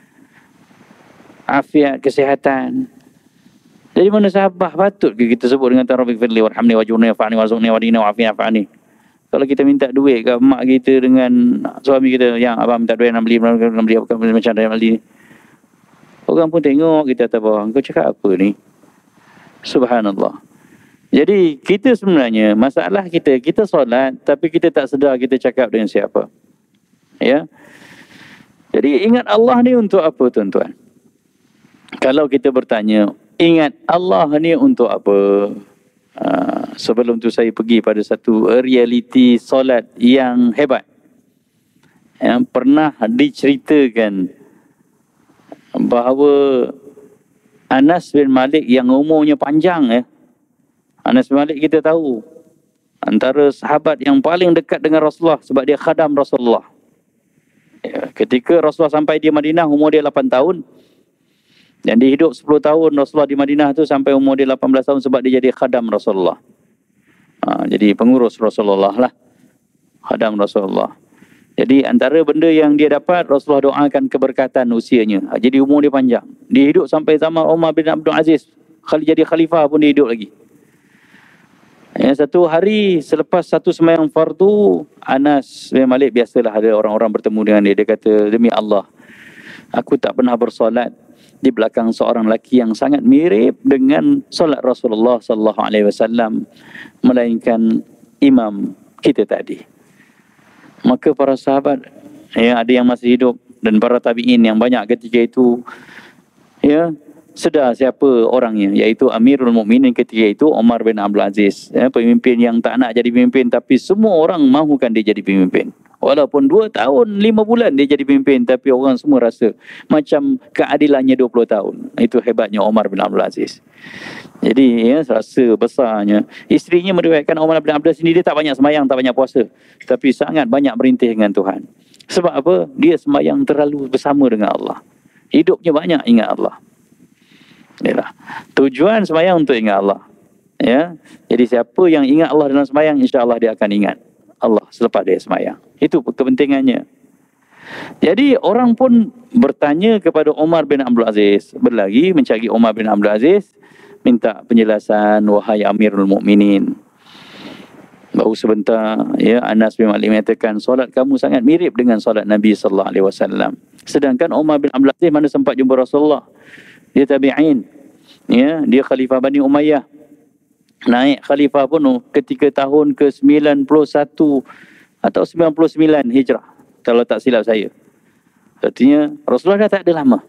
afiat, kesihatan. Jadi mana sahabat patut ke kita sebut dengan Rabbik firli warhamni wajurni wa'fa'ni warzuqni wahdini wa'afini wa'afani. Kalau kita minta duit ke mak kita dengan suami kita, yang abang minta duit nak beli, nak beli apa macam mana beli ni. Orang pun tengok kita atas bawah. Kau cakap apa ni? Subhanallah. Jadi kita sebenarnya masalah kita, kita solat tapi kita tak sedar kita cakap dengan siapa. Ya. Jadi ingat Allah ni untuk apa tuan-tuan? Kalau kita bertanya, ingat Allah ni untuk apa? Uh, sebelum tu saya pergi pada satu realiti solat yang hebat. Yang pernah diceritakan bahawa Anas bin Malik yang umurnya panjang ya. Anas bin Malik kita tahu antara sahabat yang paling dekat dengan Rasulullah sebab dia khadam Rasulullah. Ya, ketika Rasulullah sampai di Madinah umur dia lapan tahun dan dia hidup sepuluh tahun Rasulullah di Madinah tu sampai umur dia lapan belas tahun sebab dia jadi khadam Rasulullah. Ha, jadi pengurus Rasulullah lah. Khadam Rasulullah. Jadi antara benda yang dia dapat, Rasulullah doakan keberkatan usianya. Ha, jadi umur dia panjang. Dia hidup sampai zaman Umar bin Abdul Aziz. Kali jadi khalifah pun dia hidup lagi. Ya, satu hari selepas satu sembahyang fardu, Anas bin Malik, biasalah ada orang-orang bertemu dengan dia. Dia kata, demi Allah, aku tak pernah bersolat di belakang seorang lelaki yang sangat mirip dengan solat Rasulullah sallallahu alaihi wasallam, melainkan imam kita tadi. Maka para sahabat, ya, ada yang masih hidup dan para tabi'in yang banyak ketika itu, ya, sedar siapa orangnya, iaitu Amirul Mukminin ketika itu Umar bin Abdul Aziz, ya, pemimpin yang tak nak jadi pemimpin tapi semua orang mahukan dia jadi pemimpin. Walaupun dua tahun, lima bulan dia jadi pemimpin, tapi orang semua rasa macam keadilannya dua puluh tahun. Itu hebatnya Umar bin Abdul Aziz. Jadi ya, rasa besarnya. Isterinya meriwayatkan Umar bin Abdul Aziz ini dia tak banyak semayang, tak banyak puasa, tapi sangat banyak berintih dengan Tuhan. Sebab apa? Dia semayang terlalu bersama dengan Allah. Hidupnya banyak ingat Allah. Yalah. Tujuan semayang untuk ingat Allah. Ya. Jadi siapa yang ingat Allah dalam semayang, insya-Allah dia akan ingat Allah selepas dia semayang. Itu kepentingannya. Jadi orang pun bertanya kepada Umar bin Abdul Aziz, berlagi mencari Umar bin Abdul Aziz, minta penjelasan, wahai Amirul Mukminin. Baru sebentar, ya, Anas bin Malik mengatakan solat kamu sangat mirip dengan solat Nabi sallallahu alaihi wasallam. Sedangkan Umar bin Abdul Aziz mana sempat jumpa Rasulullah. Dia tabi'in. Ya, dia khalifah Bani Umayyah. Naik khalifah pun ketika tahun ke sembilan puluh satu atau sembilan puluh sembilan Hijrah. kalau tak silap saya. Artinya Rasulullah dah tak ada lama.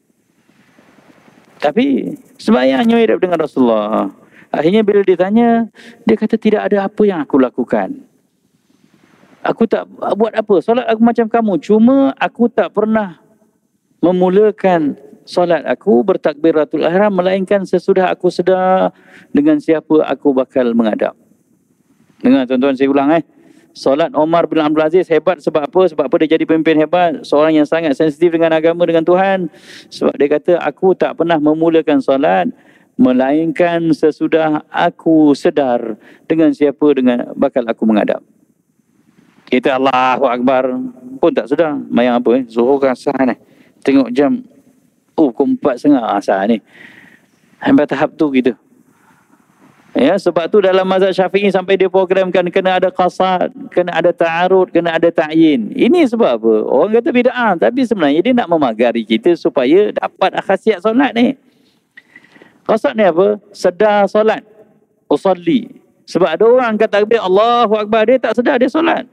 Tapi sembahyangnya mirip dengan Rasulullah. Akhirnya bila ditanya, dia kata tidak ada apa yang aku lakukan. Aku tak buat apa, solat aku macam kamu. Cuma aku tak pernah memulakan solat aku bertakbiratul ihram melainkan sesudah aku sedar dengan siapa aku bakal menghadap. Dengar tuan-tuan, saya ulang eh. Solat Omar bin Abdul Aziz hebat sebab apa? Sebab apa dia jadi pemimpin hebat? Seorang yang sangat sensitif dengan agama, dengan Tuhan. Sebab dia kata, aku tak pernah memulakan solat melainkan sesudah aku sedar dengan siapa dengan bakal aku menghadap. Kita Allahu Akbar pun tak sedar. Mayang apa eh? Zuhur ke asar ni? Tengok jam. Oh, pukul empat setengah asar ni. Sampai tahap tu gitu. Ya, sebab tu dalam mazhab Syafi'i sampai dia programkan kena ada qasad, kena ada ta'arud, kena ada ta'yin. Ini sebab apa? Orang kata bid'ah, tapi sebenarnya dia nak memagari kita supaya dapat khasiat solat ni. Qasad ni apa? Sedar solat. Usalli. Sebab ada orang kata takbir Allahu Akbar, dia tak sedar dia solat.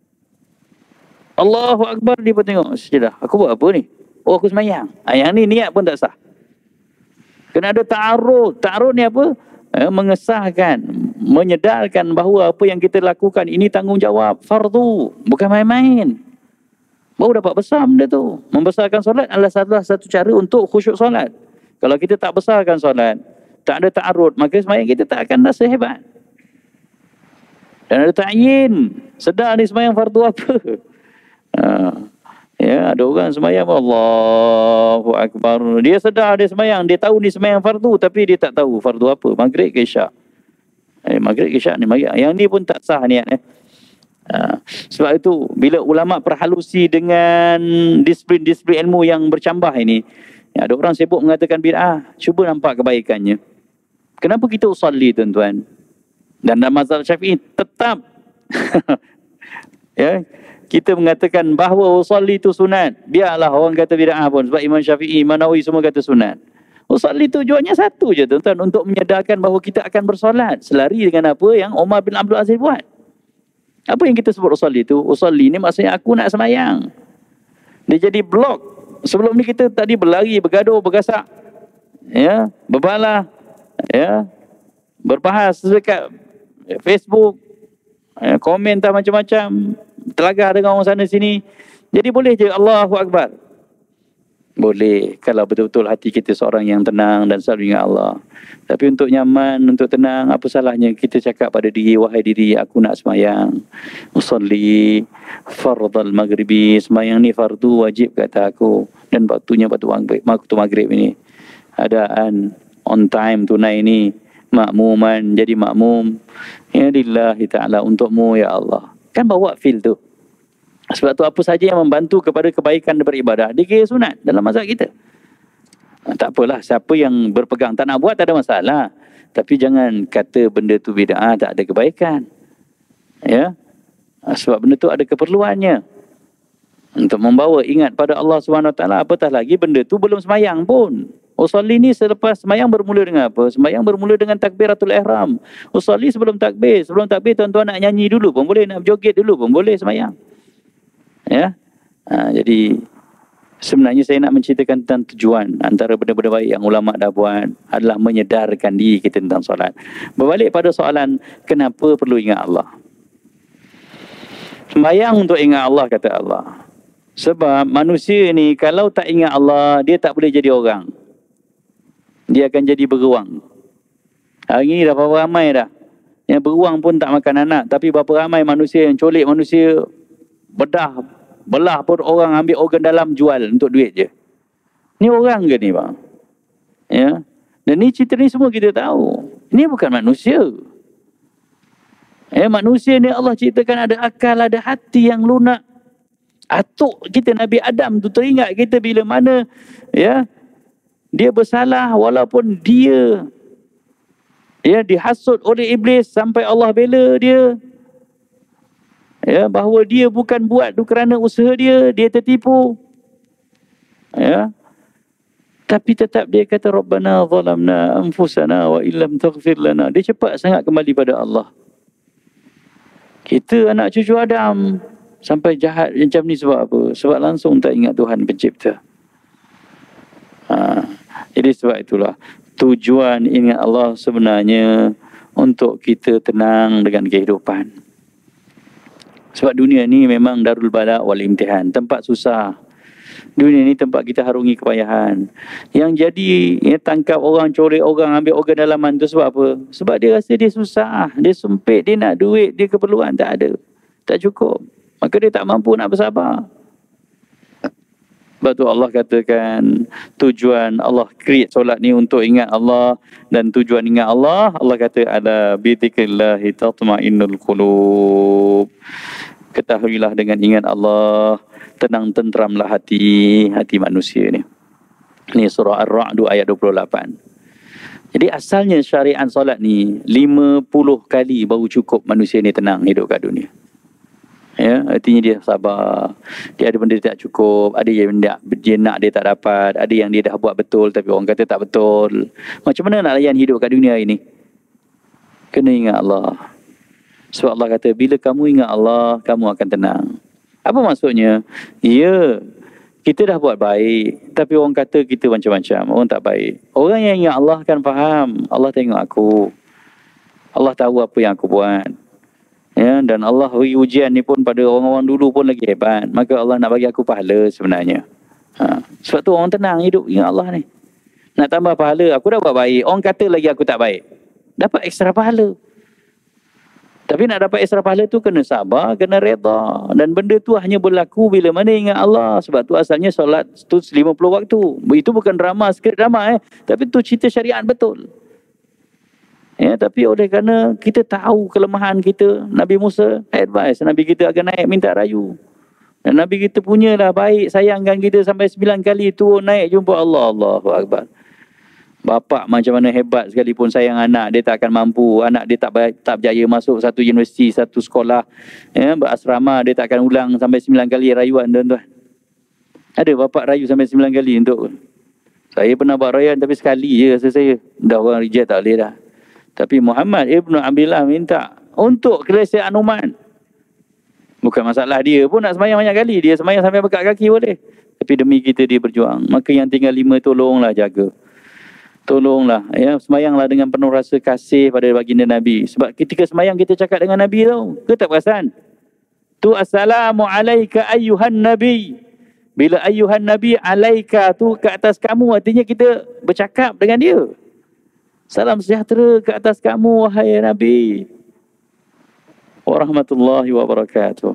Allahu Akbar, dia pun tengok, sejadah, aku buat apa ni? Oh, aku semayang. Ha, yang ni niat pun tak sah. Kena ada ta'arud. Ta'arud ni apa? Eh, mengesahkan, menyedarkan bahawa apa yang kita lakukan ini tanggungjawab, fardu, bukan main-main. Baru dapat besar benda tu. Membesarkan solat adalah salah satu cara untuk khusyuk solat. Kalau kita tak besarkan solat, tak ada ta'arud, maka sembahyang kita tak akan rasa hebat. Dan ada ta'yin, sedar ni sembahyang fardu apa. Ha. Ya, ada orang sembahyang Allahu Akbar. Dia sedar dia sembahyang, dia tahu ni sembahyang fardu tapi dia tak tahu fardu apa, maghrib ke isyak. Eh, maghrib ke isyak ni, maghrib. Yang ni pun tak sah niat eh. Ha. Sebab itu bila ulama perhalusi dengan disiplin-disiplin ilmu yang bercambah ini, ya, ada orang sibuk mengatakan bid'ah, cuba nampak kebaikannya. Kenapa kita usalli tuan-tuan? Dan dalam mazhab Syafi'i tetap ya, kita mengatakan bahawa usalli itu sunat. Biarlah orang kata bid'ah pun. Sebab Imam Syafi'i, Imam Nawawi semua kata sunat. Usalli tujuannya satu je tuan-tuan. Untuk menyedarkan bahawa kita akan bersolat. Selari dengan apa yang Umar bin Abdul Aziz buat. Apa yang kita sebut usalli itu? Usalli ni maksudnya aku nak semayang. Dia jadi blok. Sebelum ni kita tadi berlari, bergaduh, bergasak. Ya, berbalah. Ya, berbahas dekat Facebook. Ya, komentar macam-macam. Telagah dengan orang sana sini. Jadi boleh je Allahu Akbar. Boleh kalau betul-betul hati kita seorang yang tenang dan selalu ingat Allah. Tapi untuk nyaman, untuk tenang, apa salahnya kita cakap pada diri, wahai diri, aku nak semayang. Usalli fardal maghribi. Semayang ni fardu wajib kata aku. Dan waktunya waktu maghrib, waktu maghrib ini. Adaan on time tunai ni. Makmuman, jadi makmum. Ya lillahi ta'ala, untukmu ya Allah. Kan bawa feel tu. Sebab tu apa saja yang membantu kepada kebaikan beribadah, dia kira sunat dalam mazhab kita. Ha, tak apalah, siapa yang berpegang tak nak buat tak ada masalah. Tapi jangan kata benda tu bid'ah, tak ada kebaikan. Ya. Ha, sebab benda tu ada keperluannya. Untuk membawa ingat pada Allah subhanahu wa taala, apatah lagi benda tu belum semayang pun. Usalli ni selepas sembahyang bermula dengan apa? Sembahyang bermula dengan takbiratul ihram. Usalli sebelum takbir. Sebelum takbir tuan-tuan nak nyanyi dulu pun boleh, nak berjoget dulu pun boleh sembahyang. Ya. Ha, jadi sebenarnya saya nak menceritakan tentang tujuan antara benda-benda baik yang ulama dah buat adalah menyedarkan diri kita tentang solat. Berbalik pada soalan kenapa perlu ingat Allah. Sembahyang untuk ingat Allah kata Allah. Sebab manusia ni kalau tak ingat Allah, dia tak boleh jadi orang. Dia akan jadi beruang. Hari ni dah berapa ramai dah. Yang beruang pun tak makan anak. Tapi berapa ramai manusia yang colik manusia, bedah, belah pun orang ambil organ dalam jual untuk duit je. Ni orang ke ni bang? Ya. Dan ni cerita ni semua kita tahu. Ini bukan manusia. Ya, manusia ni Allah ceritakan ada akal, ada hati yang lunak. Atuk kita Nabi Adam tu teringat kita bila mana ya dia bersalah walaupun dia ya dihasut oleh iblis sampai Allah bela dia. Ya, bahawa dia bukan buat tu kerana usaha dia, dia tertipu. Ya. Tapi tetap dia kata Rabbana zalamna anfusana wa illam taghfir lana. Dia cepat sangat kembali pada Allah. Kita anak cucu Adam Sampai jahat macam ni sebab apa? Sebab langsung tak ingat Tuhan pencipta. Ha, jadi sebab itulah tujuan ingat Allah sebenarnya untuk kita tenang dengan kehidupan. Sebab dunia ni memang darul bala wal imtihan, tempat susah. Dunia ni tempat kita harungi kepayahan. Yang jadi ya, tangkap orang, corek orang, ambil organ dalaman tu sebab apa? Sebab dia rasa dia susah, dia sempit, dia nak duit, dia keperluan tak ada, tak cukup. Maka dia tak mampu nak bersabar. Sebab tu Allah katakan tujuan Allah create solat ni untuk ingat Allah, dan tujuan ingat Allah, Allah kata ala bi dzikrillahi tatma'innul qulub. Ketahuilah dengan ingat Allah tenang tenteramlah hati hati manusia ni. Ni surah Ar-Ra'd ayat dua puluh lapan. Jadi asalnya syariat solat ni lima puluh kali baru cukup manusia ni tenang hidup kat dunia. Ya, artinya dia sabar. Dia ada benda dia tak cukup, ada yang dia, dia nak dia tak dapat, ada yang dia dah buat betul tapi orang kata tak betul. Macam mana nak layan hidup kat dunia ini? Kena ingat Allah. Sebab Allah kata bila kamu ingat Allah, kamu akan tenang. Apa maksudnya? Ya, kita dah buat baik tapi orang kata kita macam-macam, orang tak baik. Orang yang ingat Allah akan faham, Allah tengok aku, Allah tahu apa yang aku buat. Ya, dan Allah beri ujian ni pun pada orang-orang dulu pun lagi hebat. Maka Allah nak bagi aku pahala sebenarnya. Ha. Sebab tu orang tenang hidup ingat Allah ni. Nak tambah pahala, aku dah buat baik, orang kata lagi aku tak baik, dapat ekstra pahala. Tapi nak dapat ekstra pahala tu kena sabar, kena reda. Dan benda tu hanya berlaku bila mana ingat Allah. Sebab tu asalnya solat tu lima puluh waktu. Itu bukan drama, skrip drama eh. Tapi tu cerita syariat betul. Ya, tapi oleh kerana kita tahu kelemahan kita, Nabi Musa advice, Nabi kita akan naik minta rayu. Dan Nabi kita punyalah baik, sayangkan kita sampai sembilan kali turun naik jumpa Allah. Allahu Akbar. Bapak macam mana hebat sekalipun sayang anak, dia tak akan mampu. Anak dia tak tak berjaya masuk satu universiti, satu sekolah, ya, berasrama, dia tak akan ulang sampai sembilan kali rayuan, tuan-tuan. Ada bapak rayu sampai sembilan kali untuk. Saya pernah buat rayuan tapi sekali je rasa saya. Dah orang reject tak boleh dah. Tapi Muhammad Ibn Abdullah minta untuk kelesian umat. Bukan masalah dia pun nak semayang banyak kali. Dia semayang sampai bekat kaki boleh. Tapi demi kita dia berjuang. Maka yang tinggal lima tolonglah jaga. Tolonglah. Ya, semayanglah dengan penuh rasa kasih pada baginda Nabi. Sebab ketika semayang kita cakap dengan Nabi tau. Ke tak perasan? Tu assalamualaikum ayyuhan Nabi. Bila ayyuhan Nabi alaika tu ke atas kamu. Artinya kita bercakap dengan dia. Salam sejahtera ke atas kamu, wahai Nabi. Warahmatullahi wabarakatuh.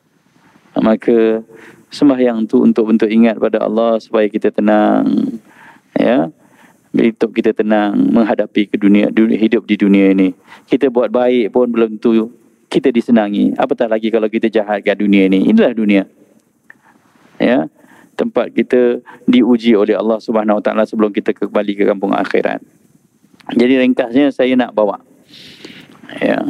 Maka sembahyang tu untuk untuk ingat pada Allah supaya kita tenang. Ya, untuk kita tenang menghadapi ke dunia, dunia, hidup di dunia ini. Kita buat baik pun belum tentu kita disenangi. Apatah lagi kalau kita jahat kat dunia ini. Inilah dunia. Ya, tempat kita diuji oleh Allah Subhanahu Wa Taala sebelum kita kembali ke kampung akhirat. Jadi ringkasnya saya nak bawa ya,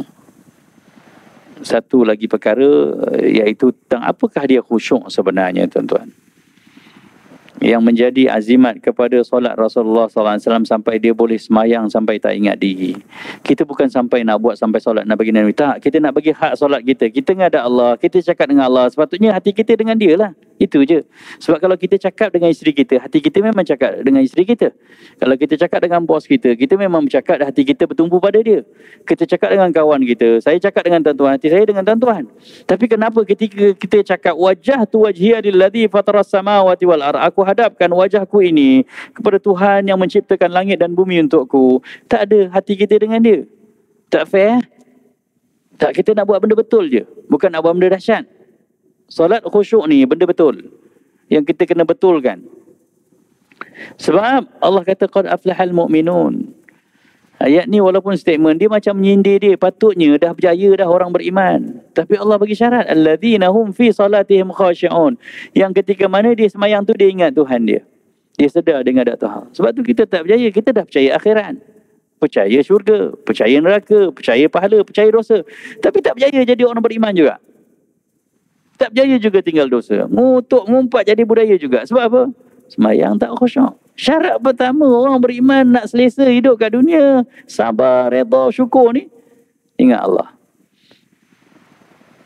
satu lagi perkara, iaitu tentang apakah dia khusyuk sebenarnya, tuan-tuan. Yang menjadi azimat kepada solat Rasulullah sallallahu alaihi wasallam sampai dia boleh semayang sampai tak ingat diri. Kita bukan sampai nak buat sampai solat nak bagi Nabi. Tak, kita nak bagi hak solat kita. Kita ngada Allah, kita cakap dengan Allah. Sepatutnya hati kita dengan dia lah. Itu je. Sebab kalau kita cakap dengan isteri kita, hati kita memang cakap dengan isteri kita. Kalau kita cakap dengan bos kita, kita memang bercakap dan hati kita bertumpu pada dia. Kita cakap dengan kawan kita, saya cakap dengan tuan-tuan, hati saya dengan tuan-tuan. Tapi kenapa ketika kita cakap wajah tu wajhiya lilladzi fataras samawati wal ardh, aku hadapkan wajahku ini kepada Tuhan yang menciptakan langit dan bumi untukku, tak ada hati kita dengan dia. Tak fair? Tak, kita nak buat benda betul je, bukan nak buat benda dahsyat. Solat khusyuk ni benda betul yang kita kena betulkan. Sebab Allah kata qad aflahal mu'minun. Ayat ni walaupun statement dia macam menyindir dia, patutnya dah berjaya dah orang beriman. Tapi Allah bagi syarat, alladzina hum fi salatihim khashi'un. Yang ketika mana dia semayang tu dia ingat Tuhan dia. Dia sedar dengan ada Tuhan. Sebab tu kita tak berjaya, kita dah percaya akhirat. Percaya syurga, percaya neraka, percaya pahala, percaya dosa. Tapi tak berjaya jadi orang beriman juga. Tak berjaya juga tinggal dosa. Ngutuk, ngumpat jadi budaya juga. Sebab apa? Semayang tak khusyuk. Syarat pertama orang beriman nak selesa hidup kat dunia, sabar, redha, syukur ni, ingat Allah.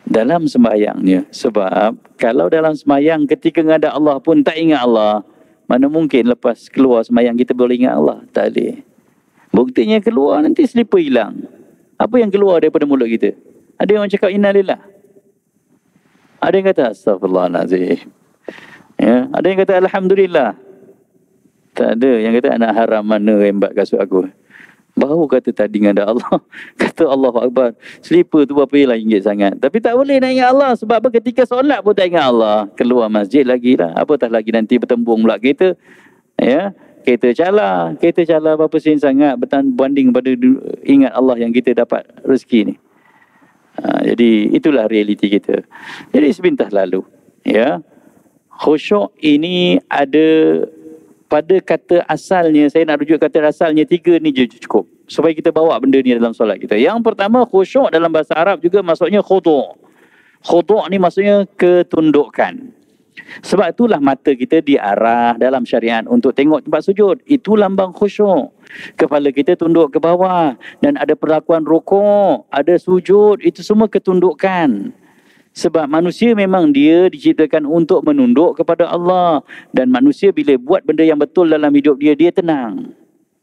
dalam sembahyangnya. Sebab kalau dalam sembahyang ketika ngada Allah pun tak ingat Allah, mana mungkin lepas keluar sembahyang kita boleh ingat Allah? Tak boleh. Buktinya keluar nanti selipar hilang. Apa yang keluar daripada mulut kita? Ada yang cakap innalillah. Ada yang kata astagfirullahalazim. Ya, ada yang kata alhamdulillah. Tak ada yang kata anak haram mana rembat kasut aku. Baru kata tadi ngada Allah. Kata Allahu Akbar. Selipar tu berapa lah ringgit sangat. Tapi tak boleh nak ingat Allah. Sebab apa? Ketika solat pun tak ingat Allah. Keluar masjid lagi lah. Apatah lagi nanti bertembung pula kereta. Ya. Kereta cala. Kereta cala berapa sen sangat. Berbanding pada ingat Allah yang kita dapat rezeki ni. Ha, jadi itulah realiti kita. Jadi sebentar lalu. Ya. Khusyuk ini ada... Pada kata asalnya, saya nak rujuk kata asalnya, tiga ni je cukup. Supaya kita bawa benda ni dalam solat kita. Yang pertama, khusyuk dalam bahasa Arab juga maksudnya khudu'. Khudu' ni maksudnya ketundukan. Sebab itulah mata kita diarah dalam syariat untuk tengok tempat sujud. Itu lambang khusyuk. Kepala kita tunduk ke bawah. Dan ada perlakuan rukuk, ada sujud, itu semua ketundukan. Sebab manusia memang dia diciptakan untuk menunduk kepada Allah. Dan manusia bila buat benda yang betul dalam hidup dia, dia tenang.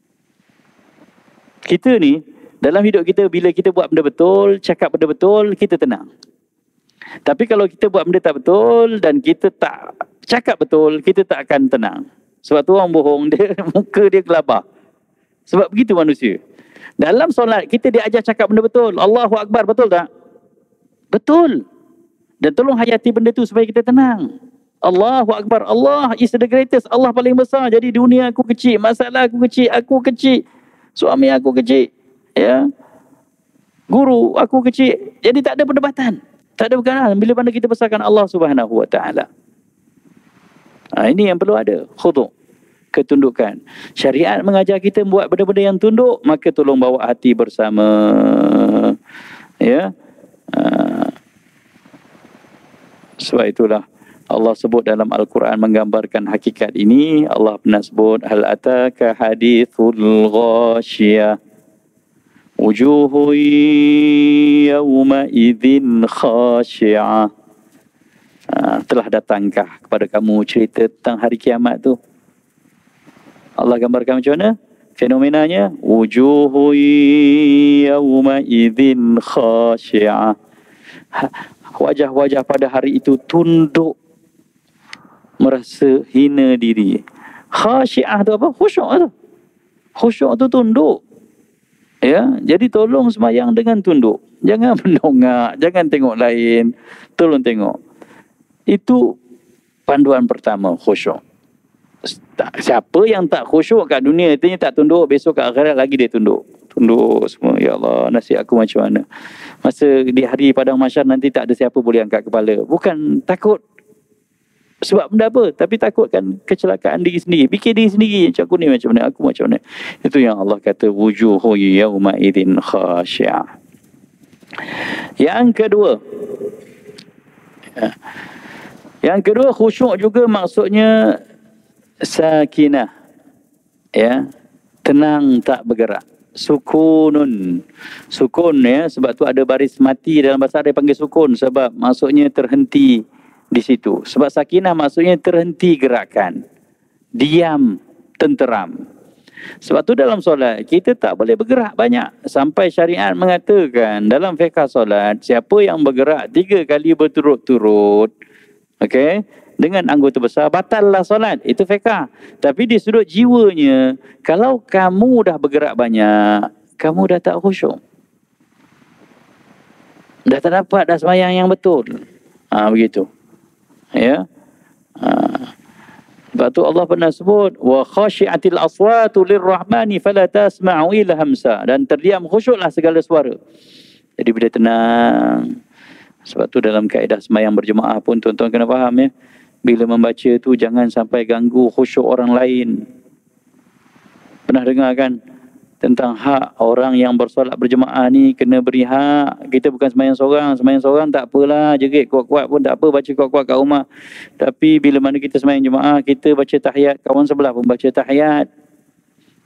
Kita ni, dalam hidup kita bila kita buat benda betul, cakap benda betul, kita tenang. Tapi kalau kita buat benda tak betul dan kita tak cakap betul, kita tak akan tenang. Sebab tu orang bohong, dia muka dia gelabah. Sebab begitu manusia. Dalam solat, kita diajar cakap benda betul. Allahu Akbar, betul tak? Betul. Dan tolong hayati benda tu supaya kita tenang. Allahu Akbar. Allah is the greatest. Allah paling besar. Jadi dunia aku kecil. Masalah aku kecil. Aku kecil. Suami aku kecil. Ya. Guru aku kecil. Jadi tak ada perdebatan. Tak ada perkara. Bila mana kita besarkan Allah Subhanahu Wa Taala. Ha, ini yang perlu ada. Khudu'. Ketundukan. Syariat mengajar kita buat benda-benda yang tunduk. Maka tolong bawa hati bersama. Ya. Ha. Sebab itulah Allah sebut dalam Al-Quran menggambarkan hakikat ini. Allah pernah sebut hal ataka hadithul ghashiyah wujuhu yawma idzin khashi'ah. Ha, telah datangkah kepada kamu cerita tentang hari kiamat tu? Allah gambarkan macam mana? Fenomenanya wujuhu yawma idzin khashi'ah. Wajah-wajah pada hari itu tunduk, merasa hina diri. Khasyiah tu apa? Khusyuk tu. Khusyuk tu tunduk. Ya, jadi tolong sembahyang dengan tunduk. Jangan mendongak, jangan tengok lain. Tolong tengok. Itu panduan pertama, khusyuk. Siapa yang tak khusyuk kat dunia, artinya tak tunduk, besok kat akhirat lagi dia tunduk. Tunduk semua. Ya Allah, nasib aku macam mana? Masa di hari padang mahsyar nanti tak ada siapa boleh angkat kepala. Bukan takut sebab benda apa, tapi takutkan kecelakaan diri sendiri. Fikir diri sendiri, macam aku ni macam mana, aku macam mana. Itu yang Allah kata wujuhu yawma idzin khashi'ah. Yang kedua, yang kedua khusyuk juga maksudnya sakinah. Ya, tenang tak bergerak. Sukunun. Sukun ya, sebab tu ada baris mati dalam bahasa Arab panggil sukun sebab maksudnya terhenti di situ. Sebab sakinah maksudnya terhenti gerakan. Diam, tenteram. Sebab tu dalam solat kita tak boleh bergerak banyak. Sampai syariat mengatakan dalam fiqh solat, siapa yang bergerak tiga kali berturut-turut, okey, dengan anggota besar, batallah solat. Itu fiqh. Tapi di sudut jiwanya, kalau kamu dah bergerak banyak, kamu dah tak khusyuk. Dah tak dapat dah sembahyang yang betul. Ha, begitu. Ya. Ha. Sebab tu Allah pernah sebut, wa khasyi'atil aswatu lirrahmani fala tasma'u illa hamsa. Dan terdiam khusyuklah segala suara. Jadi bila tenang. Sebab tu dalam kaedah sembahyang berjemaah pun tuan-tuan kena faham ya. Bila membaca tu jangan sampai ganggu khusyuk orang lain. Pernah dengar kan tentang hak orang yang bersolat berjemaah ni, kena beri hak. Kita bukan sembahyang seorang, sembahyang seorang tak apalah, jerit kuat-kuat pun tak apa, baca kuat-kuat kat rumah. Tapi bila mana kita sembahyang jemaah, kita baca tahiyat, kawan sebelah pun baca tahiyat.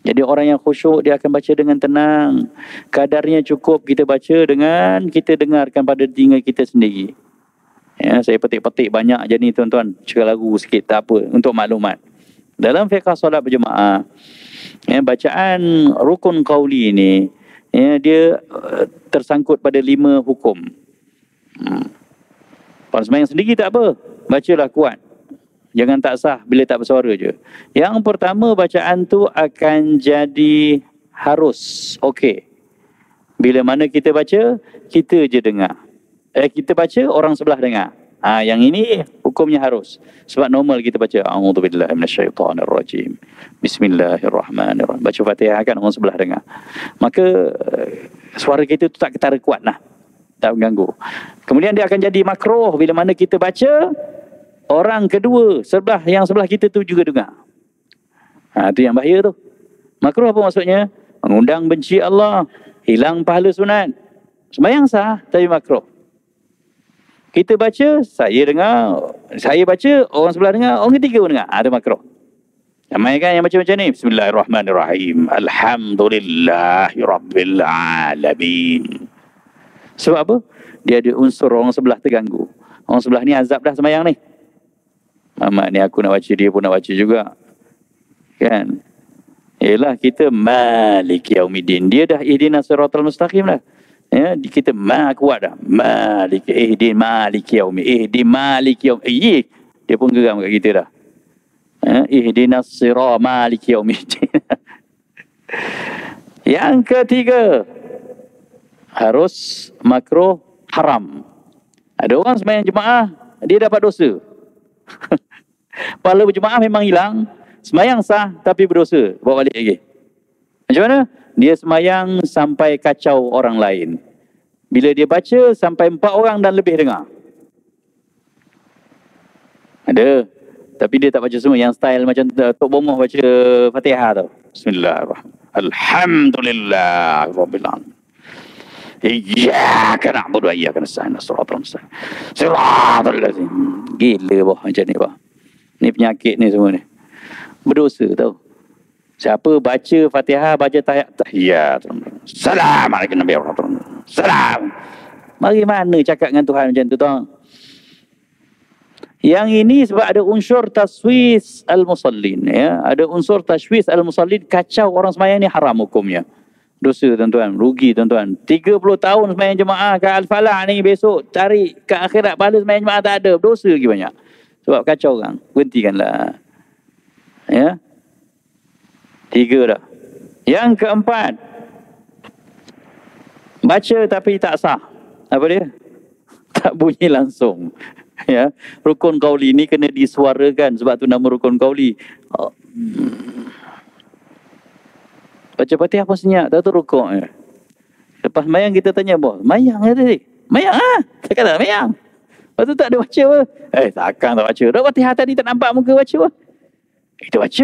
Jadi orang yang khusyuk dia akan baca dengan tenang. Kadarnya cukup kita baca dengan kita dengarkan pada telinga kita sendiri. Ya, saya petik-petik banyak je ni tuan-tuan. Cakap lagu sikit tak apa untuk maklumat. Dalam fiqh solat berjemaah, ya, bacaan rukun qauli ni, ya, dia uh, tersangkut pada lima hukum. Hmm. Orang sembahyang sendiri tak apa, bacalah kuat. Jangan tak sah bila tak bersuara je. Yang pertama, bacaan tu akan jadi harus. Okey. Bila mana kita baca, kita je dengar. Eh, kita baca, orang sebelah dengar. Ha, yang ini hukumnya harus. Sebab normal kita baca a'udzubillahi minasyaitonirrajim. Bismillahirrahmanirrahim. Baca Fatihah kan orang sebelah dengar. Maka suara kita tu tak ketara kuat lah. Tak mengganggu. Kemudian dia akan jadi makruh bila mana kita baca, orang kedua sebelah yang sebelah kita tu juga dengar. Ha, tu yang bahaya tu. Makruh apa maksudnya? Mengundang benci Allah, hilang pahala sunat. Sembahyang sah tapi makruh. Kita baca, saya dengar, saya baca, orang sebelah dengar, orang ketiga pun dengar. Ada makruh. Ramai kan yang baca macam ni? Bismillahirrahmanirrahim. Alhamdulillahirabbil alamin. Sebab apa? Dia ada unsur orang sebelah terganggu. Orang sebelah ni azab dah sembahyang ni. Mamat ni aku nak baca, dia pun nak baca juga. Kan? Yelah kita Maliki Yaumiddin. Dia dah ihdinas siratal mustaqim dah. Ya, kita ma kuat dah. Maliki ihdin Maliki Yaumi. Ihdin Maliki Yaumi. Eh, dia pun geram kat kita dah. Ya, ihdinas siratal Maliki Yaumiddin. Yang ketiga, harus makruh haram. Ada orang sembahyang jemaah, dia dapat dosa. Pahala berjemaah memang hilang, sembahyang sah tapi berdosa, bawa balik lagi. Macam mana? Dia sembahyang sampai kacau orang lain. Bila dia baca sampai empat orang dan lebih dengar. Ada, tapi dia tak baca semua. Yang style macam Tok Bomoh baca Fatihah tu. Bismillahirrahmanirrahim. Alhamdulillahirabbil alamin. Iyyaka na'budu wa iyyaka nasta'in. Shiratal mustaqim. Shiratal ladzina. Gila boh macam ni boh. Ni penyakit ni semua ni. Berdosa tau. Siapa baca Fatihah, baca tahiyat. Assalamualaikum Nabi Muhammad. Salam. Mari mana cakap dengan Tuhan macam tu tau. Yang ini sebab ada unsur taswis al-musallin, ya. Ada unsur taswis al-musallin, kacau orang sembahyang ni haram hukumnya. Dosa tuan-tuan, rugi tuan-tuan. tiga puluh tahun sembahyang jemaah ke Al-Falah ni, besok cari ke akhirat pahala sembahyang jemaah tak ada, dosa lagi banyak. Sebab kacau orang. Berhentikanlah. Ya. Tiga dah. Yang keempat, baca tapi tak sah. Apa dia? Tak bunyi langsung. Ya, rukun qauli ni kena disuarakan, sebab tu nama rukun qauli. Oh. Baca Fatihah pun senyap, tak tu rukuk. Lepas mayang kita tanya, boh, mayang ke tadi? Mayang ah. Saya kata mayang. Lepas tu tak ada baca apa? Eh, takkan tak baca. Dah Fatihah tadi tak nampak muka baca apa? Kita baca.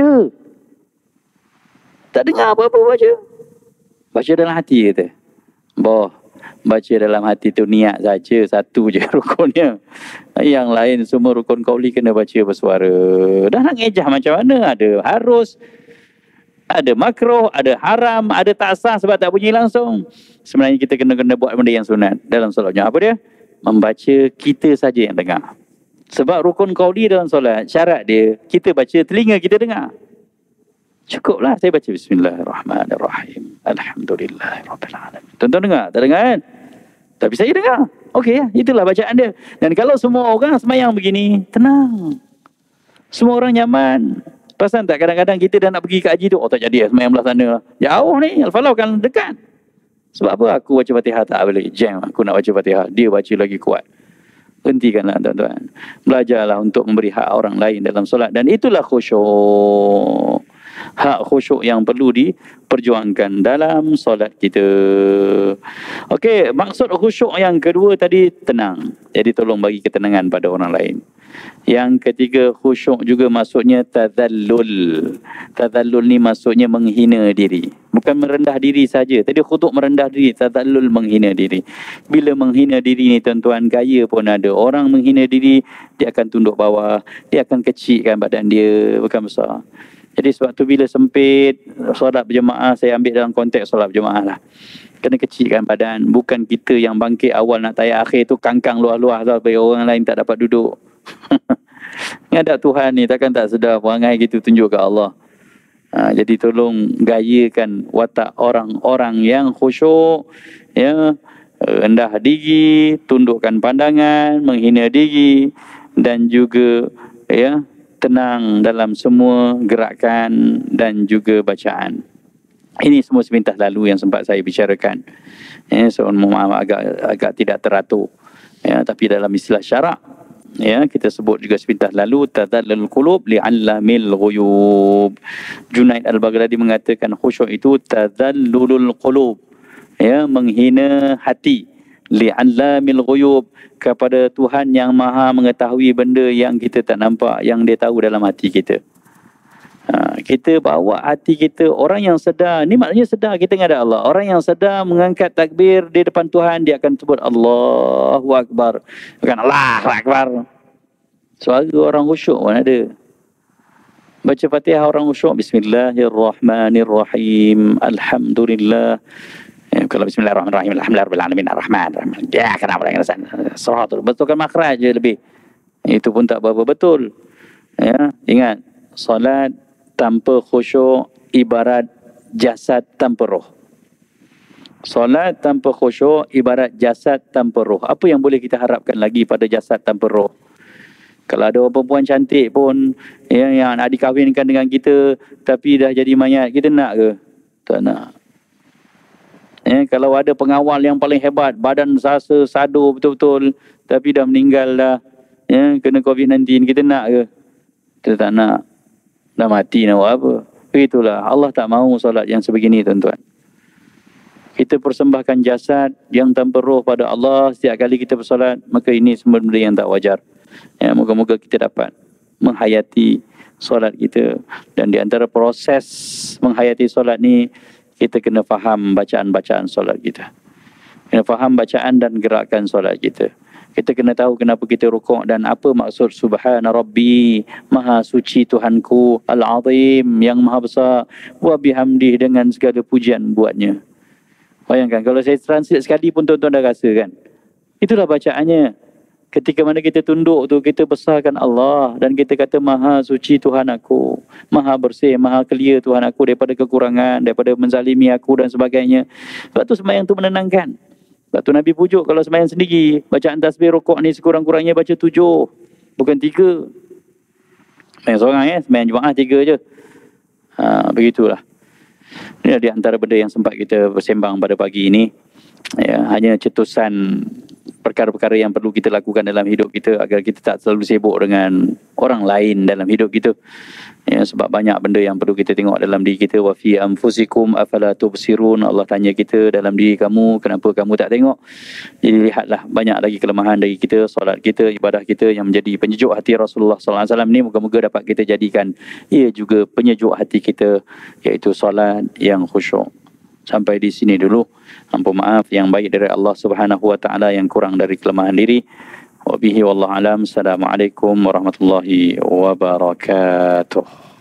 Tak dengar apa-apa baca. Baca dalam hati kata. Boh, baca dalam hati tu niat saja, satu je rukunnya. Yang lain semua rukun qauli kena baca bersuara. Dah nak ngejah macam mana? Ada harus, ada makruh, ada haram, ada tak sah sebab tak bunyi langsung. Sebenarnya kita kena-kena buat benda yang sunat dalam solatnya. Apa dia? Membaca kita saja yang dengar. Sebab rukun qauli dalam solat, syarat dia, kita baca, telinga kita dengar. Cukuplah saya baca Bismillahirrahmanirrahim. Alhamdulillahirabbil alamin. Tuan-tuan dengar? Tak dengar kan? Tapi saya dengar. Okey ya, itulah bacaan dia. Dan kalau semua orang sembahyang begini, tenang. Semua orang nyaman. Perasan tak kadang-kadang kita dah nak pergi ke haji tu, oh tak jadi sembahyang belah sana. Jauh ni, Al-Falah kan dekat. Sebab apa? Aku baca Fatihah tak boleh. Jam aku nak baca Fatihah. Dia baca lagi kuat. Hentikanlah tuan-tuan. Belajarlah untuk memberi hak orang lain dalam solat. Dan itulah khusyuk. Hak khusyuk yang perlu diperjuangkan dalam solat kita. Okey, maksud khusyuk yang kedua tadi tenang. Jadi tolong bagi ketenangan pada orang lain. Yang ketiga, khusyuk juga maksudnya tadallul. Tadallul ni maksudnya menghina diri. Bukan merendah diri saja. Tadi khusyuk merendah diri, tadallul menghina diri. Bila menghina diri ni tuan-tuan, gaya pun ada. Orang menghina diri, dia akan tunduk bawah, dia akan kecilkan badan dia, bukan besar. Jadi sebab tu bila sempit solat berjemaah, saya ambil dalam konteks solat berjemaah lah. Kena kecilkan badan. Bukan kita yang bangkit awal nak tayar akhir tu kangkang luah-luah tau, bagi orang lain tak dapat duduk. Ngadap Tuhan ni takkan tak sedar perangai gitu tunjuk ke Allah. Ha, jadi tolong gayakan watak orang-orang yang khusyuk, ya, rendah diri, tundukkan pandangan, menghina diri, dan juga ya tenang dalam semua gerakan dan juga bacaan. Ini semua sepintas lalu yang sempat saya bicarakan. Ya, so, mohon maaf agak agak tidak teratur. Ya, tapi dalam istilah syarak, ya, kita sebut juga sepintas lalu tadallul qulub li'allamil ghuyub. Junaid Al-Baghdadi mengatakan khusyuk itu tadallulul qulub, ya, menghina hati, li'allamil ghuyub, kepada Tuhan yang maha mengetahui benda yang kita tak nampak, yang dia tahu dalam hati kita. Ha, kita bawa hati kita, orang yang sedar, ni maknanya sedar kita dengan Allah. Orang yang sedar mengangkat takbir di depan Tuhan, dia akan sebut Allahu Akbar, bukan Allahu Akbar. Suara orang khusyuk pun ada. Baca Fatihah orang khusyuk, Bismillahirrahmanirrahim, Alhamdulillah. Ya, kalau Bismillahirrahmanirrahim, Alhamdulillahirrahmanirrahim, Ar-Rahman, ya, kenapa dengan seratul, betulkan makhraj je lebih. Itu pun tak berapa betul. Ya, ingat, solat tanpa khusyuk ibarat jasad tanpa roh. Solat tanpa khusyuk ibarat jasad tanpa roh. Apa yang boleh kita harapkan lagi pada jasad tanpa roh? Kalau ada orang perempuan cantik pun, ya, yang nak dikahwinkan dengan kita tapi dah jadi mayat, kita nak ke? Tak nak. Ya, kalau ada pengawal yang paling hebat, badan sasa, sado betul-betul, tapi dah meninggal dah, ya, kena covid sembilan belas, kita nak ke? Kita tak nak. Dah mati nak buat apa? Begitulah. Allah tak mahu solat yang sebegini, tuan-tuan. Kita persembahkan jasad yang tanpa roh pada Allah setiap kali kita bersolat, maka ini semua benda yang tak wajar. Ya, moga-moga kita dapat menghayati solat kita. Dan di antara proses menghayati solat ni, kita kena faham bacaan-bacaan solat kita. Kena faham bacaan dan gerakan solat kita. Kita kena tahu kenapa kita rukuk dan apa maksud Subhana Rabbi, Maha Suci Tuhanku, Al-Azim, yang Maha Besar, wa bihamdih, dengan segala pujian buatnya. Bayangkan, kalau saya translate sekali pun tuan-tuan dah rasa kan. Itulah bacaannya. Ketika mana kita tunduk tu, kita besarkan Allah dan kita kata Maha Suci Tuhan aku, Maha Bersih, Maha Clear Tuhan aku daripada kekurangan, daripada menzalimi aku dan sebagainya. Sebab tu sembahyang tu menenangkan. Sebab tu Nabi pujuk kalau sembahyang sendiri, bacaan tasbih rukuk ni sekurang-kurangnya baca tujuh, bukan tiga. Sembahyang seorang ya, sembahyang jemaah tiga je. Ha, begitulah. Ini di antara benda yang sempat kita bersembang pada pagi ini. Ya, hanya cetusan perkara-perkara yang perlu kita lakukan dalam hidup kita agar kita tak selalu sibuk dengan orang lain dalam hidup kita. Ya, sebab banyak benda yang perlu kita tengok dalam diri kita. Wa fi anfusikum afala tubsirun. Allah tanya kita, dalam diri kamu kenapa kamu tak tengok? Jadi lihatlah, banyak lagi kelemahan dari kita, solat kita, ibadah kita yang menjadi penyejuk hati Rasulullah sallallahu alaihi wasallam ni. Moga-moga dapat kita jadikan ia juga penyejuk hati kita, iaitu solat yang khusyuk. Sampai di sini dulu. Ampun maaf yang baik dari Allah Subhanahu wa taala, yang kurang dari kelemahan diri. Wa bihi wallahu alam. Assalamualaikum warahmatullahi wabarakatuh.